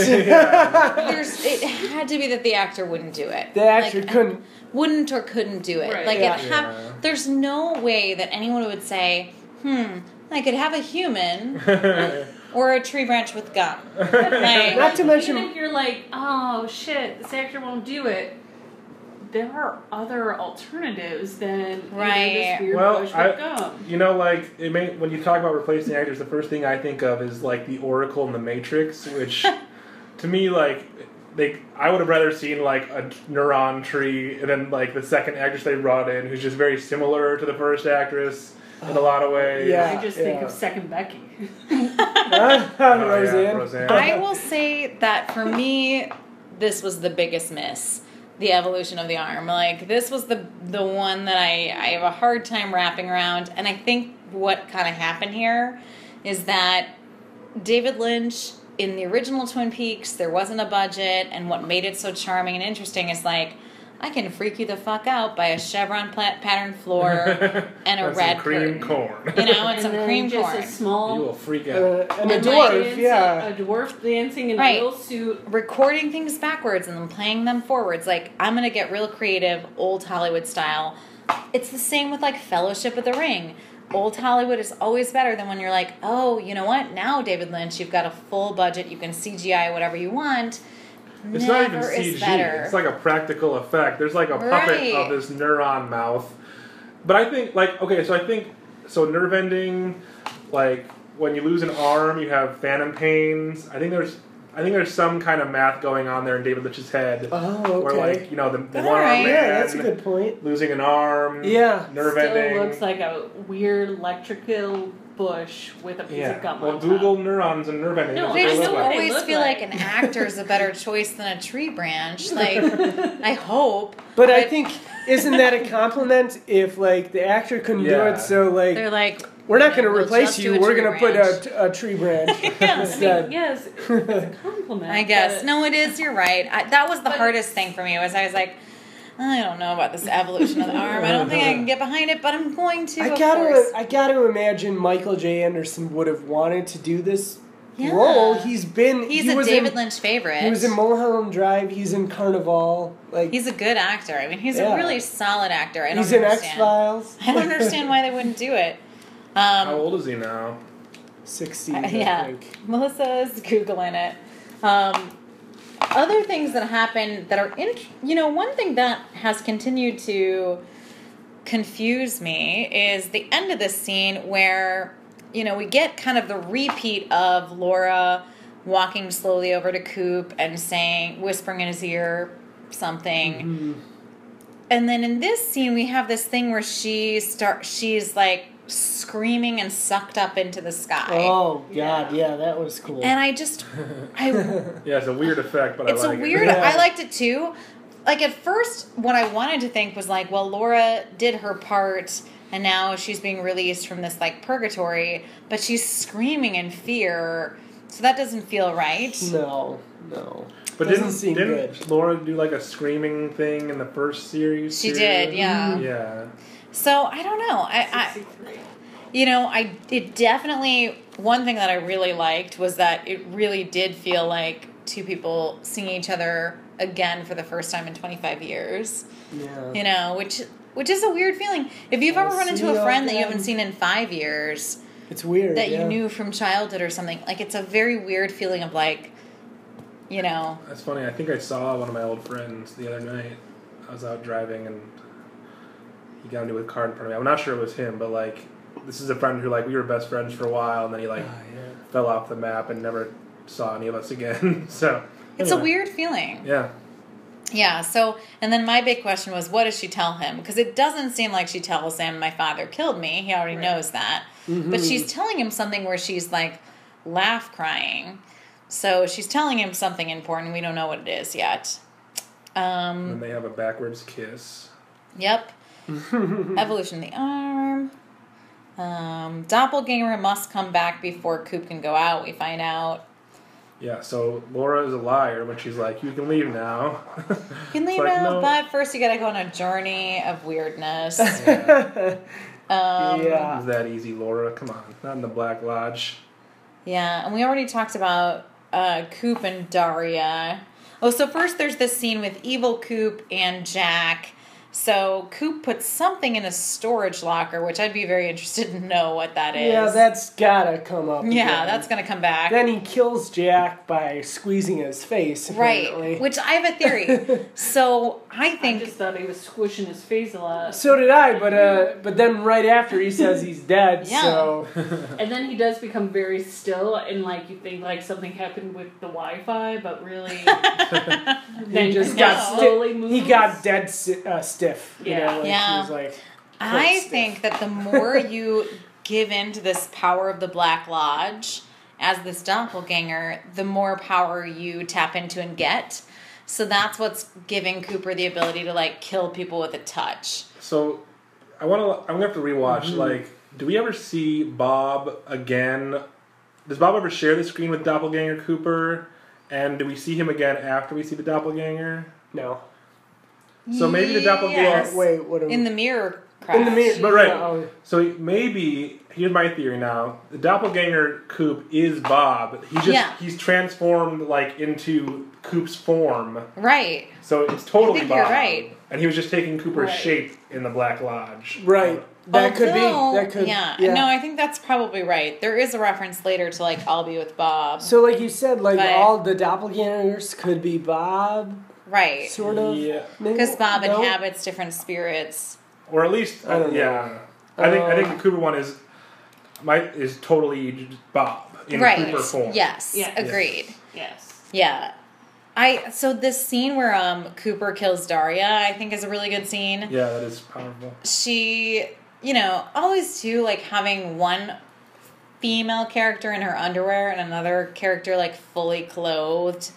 It had to be that the actor wouldn't do it. The actor couldn't. Wouldn't or couldn't do it. Right. Like, there's no way that anyone would say, I could have a human or a tree branch with gum. Like, not to mention... Even if you're like, oh, shit, this actor won't do it, there are other alternatives than this weird bush with gum. You know, like when you talk about replacing actors, the first thing I think of is like the Oracle in the Matrix, which to me, like I would have rather seen like a neuron tree and then like the second actress they brought in, who's just very similar to the first actress in a lot of ways. I just think of Second Becky. Roseanne. I will say that for me, this was the biggest miss. The evolution of the arm. Like, this was the one that I have a hard time wrapping around. And I think what kind of happened here is that David Lynch, in the original Twin Peaks, there wasn't a budget. And what made it so charming and interesting is, like, I can freak you the fuck out by a chevron pattern floor and a red cream curtain. corn. You know, and some cream corn. A small, you will freak out. And a dwarf, a dwarf dancing in a little suit. Recording things backwards and then playing them forwards. Like, I'm going to get real creative, old Hollywood style. It's the same with, like, Fellowship of the Ring. Old Hollywood is always better than when you're like, oh, you know what? Now, David Lynch, you've got a full budget. You can CGI whatever you want. It's not even CG. It's like a practical effect. There's like a puppet of this neuron mouth. But I think, like, nerve ending, like, when you lose an arm, you have phantom pains. I think there's some kind of math going on there in David Lynch's head. Oh, okay. Where, like, you know, the one-arm man... Yeah, that's a good point. Losing an arm. Yeah. Nerve ending. Still looks like a weird electrical bush with a piece of gum on top. Google neurons and nerve ending. I just always feel like an actor is a better choice than a tree branch. Like, I hope. But I think, isn't that a compliment if, like, the actor couldn't do it, so, like... They're like... We're not going to replace you. We're going to put a tree branch instead. Yes, it's a compliment. I guess. No, it is. You're right. That was the hardest thing for me. I was like, I don't know about this evolution of the arm. I don't think I can get behind it, but I'm going to. I got to imagine Michael J. Anderson would have wanted to do this role. He's a David Lynch favorite. He was in Mulholland Drive. He's in Carnival. Like, he's a good actor. I mean, he's a really solid actor. He's in X-Files. I don't understand why they wouldn't do it. How old is he now? 60. I think. Melissa's Googling it. Other things that happen that are one thing that has continued to confuse me is the end of this scene where, we get kind of the repeat of Laura walking slowly over to Coop and whispering in his ear something. Mm-hmm. And then in this scene, we have this thing where she's like screaming and sucked up into the sky. Oh, God, yeah, that was cool. And I yeah, it's a weird effect, but I like it. I liked it too. Like, at first, what I wanted to think was like, well, Laura did her part, and now she's being released from this, like, purgatory, but she's screaming in fear, so that doesn't feel right. No. But didn't Laura do, like, a screaming thing in the first series? She did, yeah. Yeah. So I don't know. It definitely, one thing that I really liked was that it really did feel like two people seeing each other again for the first time in 25 years. Yeah. Which is a weird feeling. If you've ever run into a friend that you haven't seen in 5 years, it's weird. That you knew from childhood or something. Like, it's a very weird feeling of like, That's funny. I think I saw one of my old friends the other night. I was out driving and he got into a car in front of me. I'm not sure it was him, but like, this is a friend who like we were best friends for a while, and then he fell off the map and never saw any of us again. So it's a weird feeling. Yeah. Yeah. So, and then my big question was, what does she tell him? Because it doesn't seem like she tells him, "My father killed me." He already knows that. Mm-hmm. But she's telling him something where she's like laugh crying. So she's telling him something important. We don't know what it is yet. And they have a backwards kiss. Yep. Evolution of the arm. Doppelganger must come back before Coop can go out, we find out. Yeah, so Laura is a liar when she's like, you can leave now. You can leave now, no. But first you gotta go on a journey of weirdness. Yeah. Is that easy, Laura? Come on, not in the Black Lodge. Yeah, and we already talked about Coop and Daria. Oh, so first there's this scene with evil Coop and Jack. So Coop puts something in a storage locker, which I'd be very interested to know what that is. Yeah, that's gotta come up. Yeah, again. That's gonna come back. Then he kills Jack by squeezing his face, apparently. Right, which I have a theory. So I think... I just thought he was squishing his face a lot. So did I, but then right after he says he's dead, so... And then he does become very still, and like you think like something happened with the Wi-Fi, but really... then he just got slowly moves. He got dead stiff. Yeah. He was like, I think that the more you give in to this power of the Black Lodge as this doppelganger, the more power you tap into and get. So that's what's giving Cooper the ability to like kill people with a touch. So I'm gonna have to rewatch. Mm-hmm. Like, do we ever see Bob again? Does Bob ever share the screen with Doppelganger Cooper? And do we see him again after we see the Doppelganger? No. So maybe the doppelganger. Yes. Wait, what? In the mirror crash. In the mirror, but right. So maybe here's my theory now: the doppelganger Coop is Bob. He's transformed like into Coop's form. Right. So it's totally I think Bob. You're right. And he was just taking Cooper's shape in the Black Lodge. Right. That could be. That could. Yeah. No, I think that's probably right. There is a reference later to like I'll be with Bob. So like you said, like all the doppelgangers could be Bob. Right. Sort of. Yeah. Because Bob inhabits different spirits. Or at least, I don't know. I think the Cooper one is totally just Bob in Cooper form. Yes. Agreed. Yes. Yeah. So this scene where Cooper kills Daria, I think is a really good scene. Yeah, that is powerful. She, always too, like having one female character in her underwear and another character like fully clothed.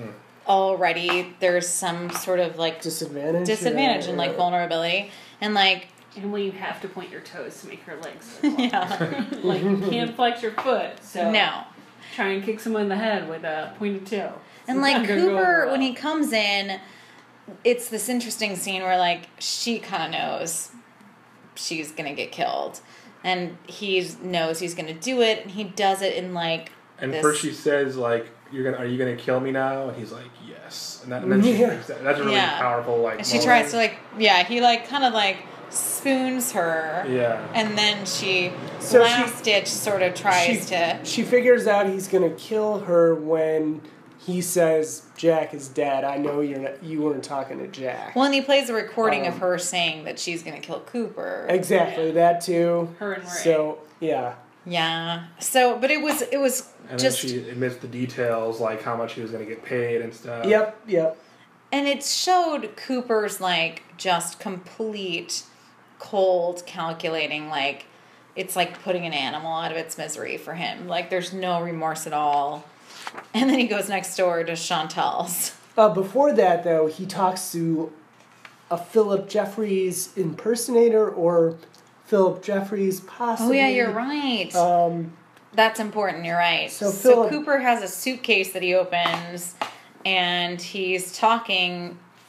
Already there's some sort of like disadvantage and like vulnerability and like when you have to point your toes to make her legs yeah like you can't flex your foot, so no, try and kick someone in the head with a pointed toe. And like Cooper when he comes in, it's this interesting scene where like she kind of knows she's gonna get killed and he knows he's gonna do it and he does it in like first she says like are you gonna kill me now? And he's like, yes. And then she freaks out. That's a really powerful like. And she tries to he like kind of like spoons her. Yeah. And then she last ditch sort of tries to. She figures out he's gonna kill her when he says Jack is dead. I know you weren't talking to Jack. Well, and he plays a recording of her saying that she's gonna kill Cooper. Exactly that too. Her and Ray. So yeah. Yeah. So, but it was and just. And then she admits the details, like how much he was going to get paid and stuff. Yep. And it showed Cooper's like just complete cold calculating, like it's like putting an animal out of its misery for him. Like there's no remorse at all. And then he goes next door to Chantal's. Before that, though, he talks to a Philip Jeffries impersonator or Philip Jeffries possibly. Oh, yeah, you're right. That's important, you're right. So Cooper has a suitcase that he opens, and he's talking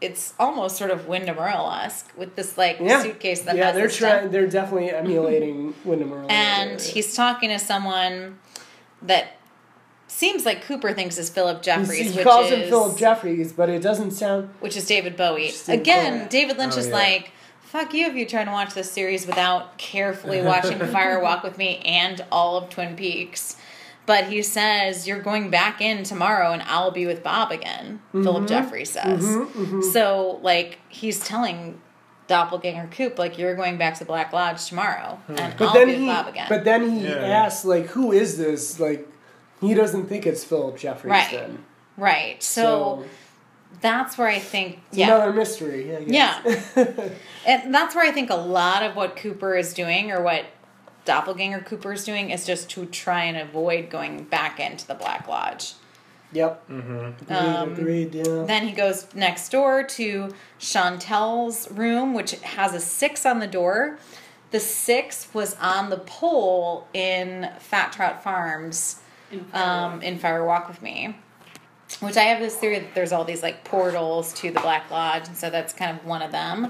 it's almost sort of Wyndham Earle-esque with this like suitcase that has they're trying. They're definitely emulating Wyndham Earle. And he's talking to someone that seems like Cooper thinks is Philip Jeffries. He calls him Philip Jeffries, but it doesn't sound. Which is David Bowie. Again, David Lynch is like, fuck you if you try to watch this series without carefully watching Fire Walk with Me and all of Twin Peaks. But he says, you're going back in tomorrow and I'll be with Bob again, Philip Jeffries says. So, like, he's telling Doppelganger Coop, like, you're going back to the Black Lodge tomorrow and I'll be with Bob again. But then he asks, like, who is this? Like, he doesn't think it's Philip Jeffries then. Right. So that's where I think... It's another mystery, I guess. Yeah. And that's where I think a lot of what Cooper is doing, or what Doppelganger Cooper is doing, is just to try and avoid going back into the Black Lodge. Yep. Agreed, yeah. Then he goes next door to Chantel's room, which has a 6 on the door. The 6 was on the pole in Fat Trout Farms in Fire Walk with Me. Which I have this theory that there's all these like portals to the Black Lodge, and so that's kind of one of them.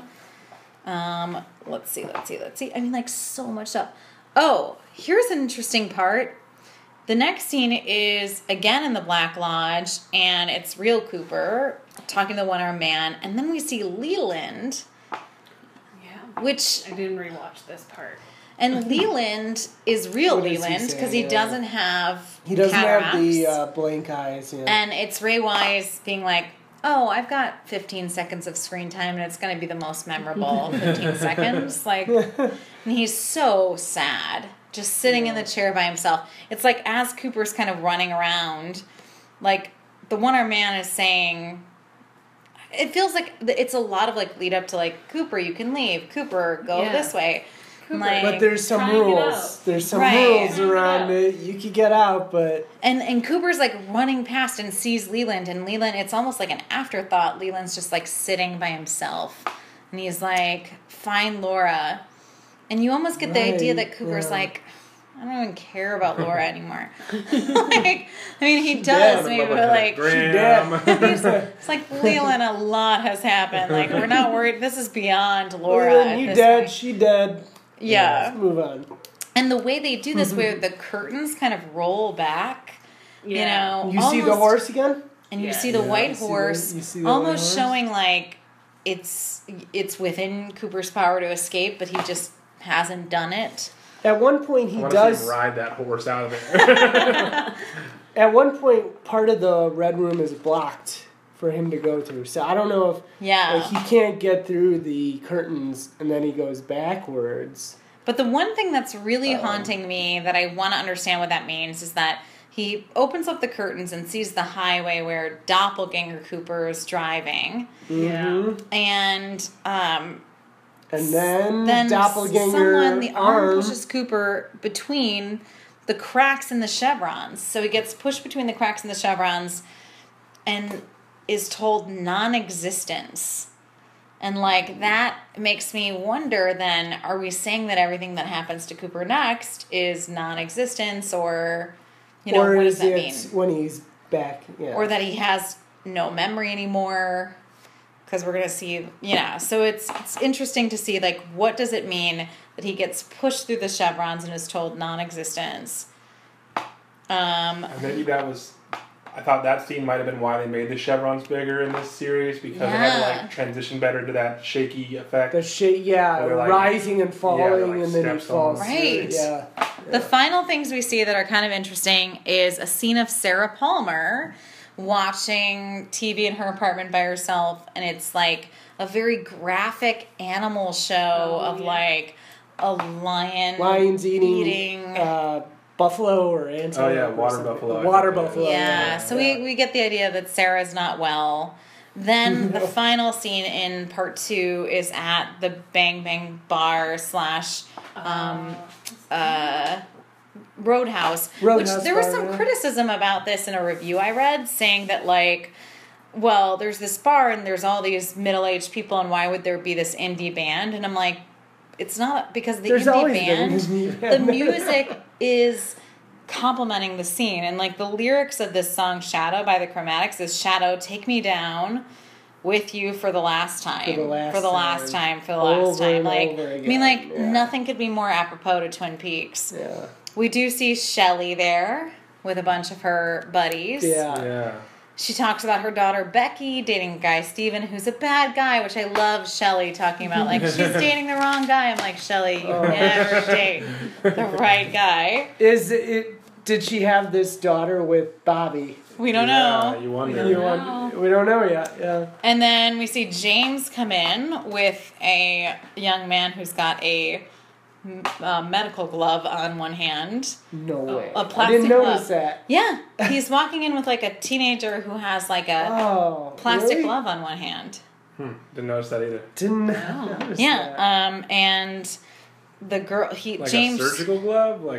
Let's see. I mean, like, so much stuff. Oh, here's an interesting part. The next scene is again in the Black Lodge, and it's real Cooper talking to the one-armed man, and then we see Leland. Yeah. Which I didn't rewatch this part. And Leland is real Leland because he doesn't have have the blank eyes. Yeah. And it's Ray Wise being like, oh, I've got 15 seconds of screen time, and it's going to be the most memorable 15 seconds. Like, and he's so sad, just sitting in the chair by himself. It's like as Cooper's kind of running around, like the one-armed man is saying, it feels like it's a lot of like lead up to like, Cooper, you can leave. Cooper, go this way. Like, but there's some rules. There's some rules around it. You could get out, but... And Cooper's, like, running past and sees Leland. And Leland, it's almost like an afterthought. Leland's just, like, sitting by himself. And he's like, find Laura. And you almost get the idea that Cooper's like, I don't even care about Laura anymore. Like, I mean, he does, maybe, but, like... It's like, Leland, a lot has happened. Like, we're not worried. This is beyond Laura. Leland, you dead, point. She dead. Yeah. Let's move on. And the way they do this, where the curtains kind of roll back, you know. You see the horse again? And you see the white horse almost showing like it's within Cooper's power to escape, but he just hasn't done it. At one point he does... see him ride that horse out of there. At one point, part of the Red Room is blocked for him to go through. So I don't know if like, he can't get through the curtains and then he goes backwards. But the one thing that's really haunting me that I want to understand what that means is that he opens up the curtains and sees the highway where Doppelganger Cooper is driving. And then Doppelganger the arm pushes Cooper between the cracks in the chevrons. So he gets pushed between the cracks in the chevrons and is told non-existence. And, like, that makes me wonder, then, are we saying that everything that happens to Cooper next is non-existence, or, you know, or what does that mean? When he's back, Or that he has no memory anymore, because we're going to see, so it's interesting to see, like, what does it mean that he gets pushed through the chevrons and is told non-existence? And maybe that was... I thought that scene might have been why they made the chevrons bigger in this series, because it had to like transition better to that shaky effect. The rising and falling, and then he falls. Right. The final things we see that are kind of interesting is a scene of Sarah Palmer watching TV in her apartment by herself, and it's like a very graphic animal show of like a lions eating buffalo or antelope. Oh yeah, water buffalo. Water buffalo. Yeah. So we get the idea that Sarah's not well. Then the final scene in part 2 is at the Bang Bang Bar / Roadhouse. Which there was some criticism about this in a review I read, saying that like, well, there's this bar and there's all these middle-aged people, and why would there be this indie band? And I'm like, it's not because the indie band. The music is complementing the scene, and like the lyrics of this song "Shadow" by the Chromatics is "Shadow, take me down, with you for the last time. For the last time. Like, I mean, like, nothing could be more apropos to Twin Peaks. Yeah. We do see Shelley there with a bunch of her buddies. Yeah. She talks about her daughter Becky dating a guy Steven who's a bad guy, which I love Shelley talking about. Like, she's dating the wrong guy. I'm like, Shelley, you never date the right guy. Did she have this daughter with Bobby? We don't know. You wonder. We don't know yet. Yeah. And then we see James come in with a young man who's got a medical glove on one hand. No way. A plastic I didn't notice glove. that. Yeah. He's walking in with like a teenager who has like a plastic glove on one hand. Didn't notice that either. Didn't notice that. Yeah. And the girl, James. A surgical glove? Like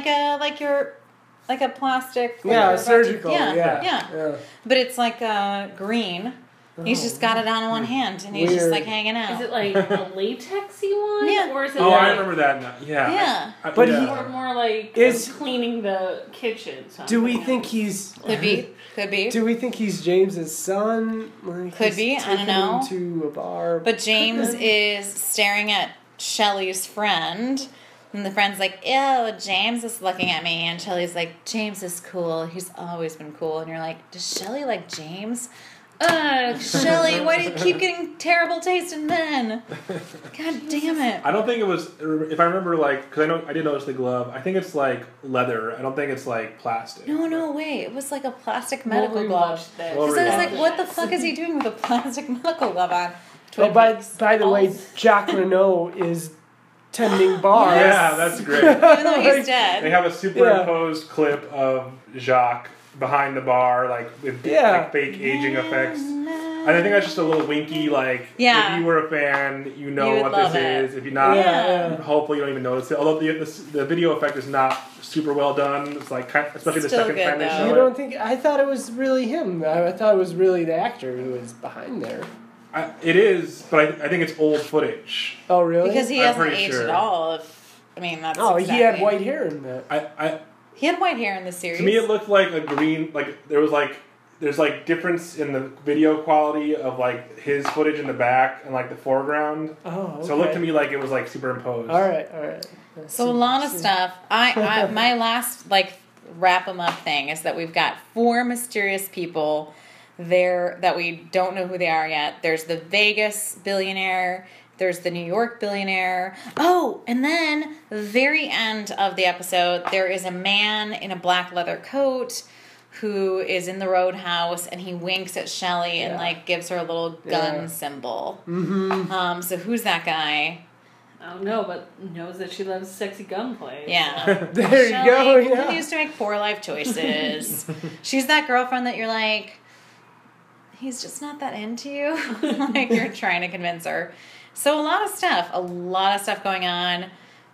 a plastic. Yeah, surgical. Yeah. But it's like green. He's just got it on one hand, and he's just like hanging out. Is it like a latexy one? Yeah. Or is it I remember that now. Yeah. Yeah. But or more like cleaning the kitchen. Do we think he's... Could be. Do we think he's James's son? Like, could be. I don't know. Him to a bar. But James is staring at Shelley's friend. And the friend's like, ew, James is looking at me. And Shelley's like, James is cool. He's always been cool. And you're like, does Shelley like James? Shelley, why do you keep getting terrible taste in men? God damn it. I don't think it was, if I remember, like, because I did notice the glove. I think it's like leather. I don't think it's like plastic. No way. It was like a plastic medical glove. This. So I was like, what the fuck is he doing with a plastic medical glove on? By the way, Jacques Renault is tending bars. Yeah, that's great. Even though he's dead. They have a superimposed clip of Jacques behind the bar, like with like fake aging effects. And I think that's just a little winky, like, if you were a fan, you know what this is. If you're not, hopefully you don't even notice it. Although the video effect is not super well done. It's like, especially the second time they show it. You don't think... I thought it was really him. I thought it was really the actor who was behind there. It is, but I think it's old footage. Oh, really? Because he hasn't aged at all. He had white hair in that. He had white hair in the series. To me, it looked like a green. Like there's like difference in the video quality of like his footage in the back and like the foreground. Oh, okay. So it looked to me like it was like superimposed. All right. So a lot of stuff. My last like wrap 'em up thing is that we've got 4 mysterious people there that we don't know who they are yet. There's the Vegas billionaire. There's the New York billionaire. Oh, and then the very end of the episode, there is a man in a black leather coat who is in the roadhouse, and he winks at Shelley and like gives her a little gun symbol. Mm-hmm. So who's that guy? I don't know, but knows that she loves sexy gunplay. Yeah. There Shelley you go. Yeah. continues to make poor life choices. She's that girlfriend that you're like, he's just not that into you. Like, you're trying to convince her. So a lot of stuff going on.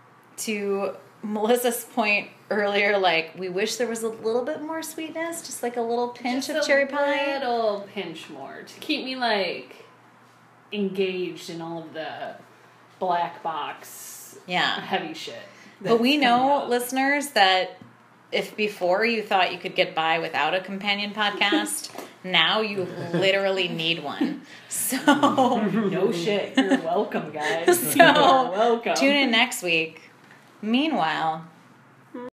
To Melissa's point earlier, like, we wish there was a little bit more sweetness, just like a little pinch of cherry pie. A little pinch more to keep me, like, engaged in all of the black box heavy shit. But we know, listeners, that if before you thought you could get by without a companion podcast, now you literally need one. So no shit. You're welcome, guys. So you're welcome. Tune in next week. Meanwhile,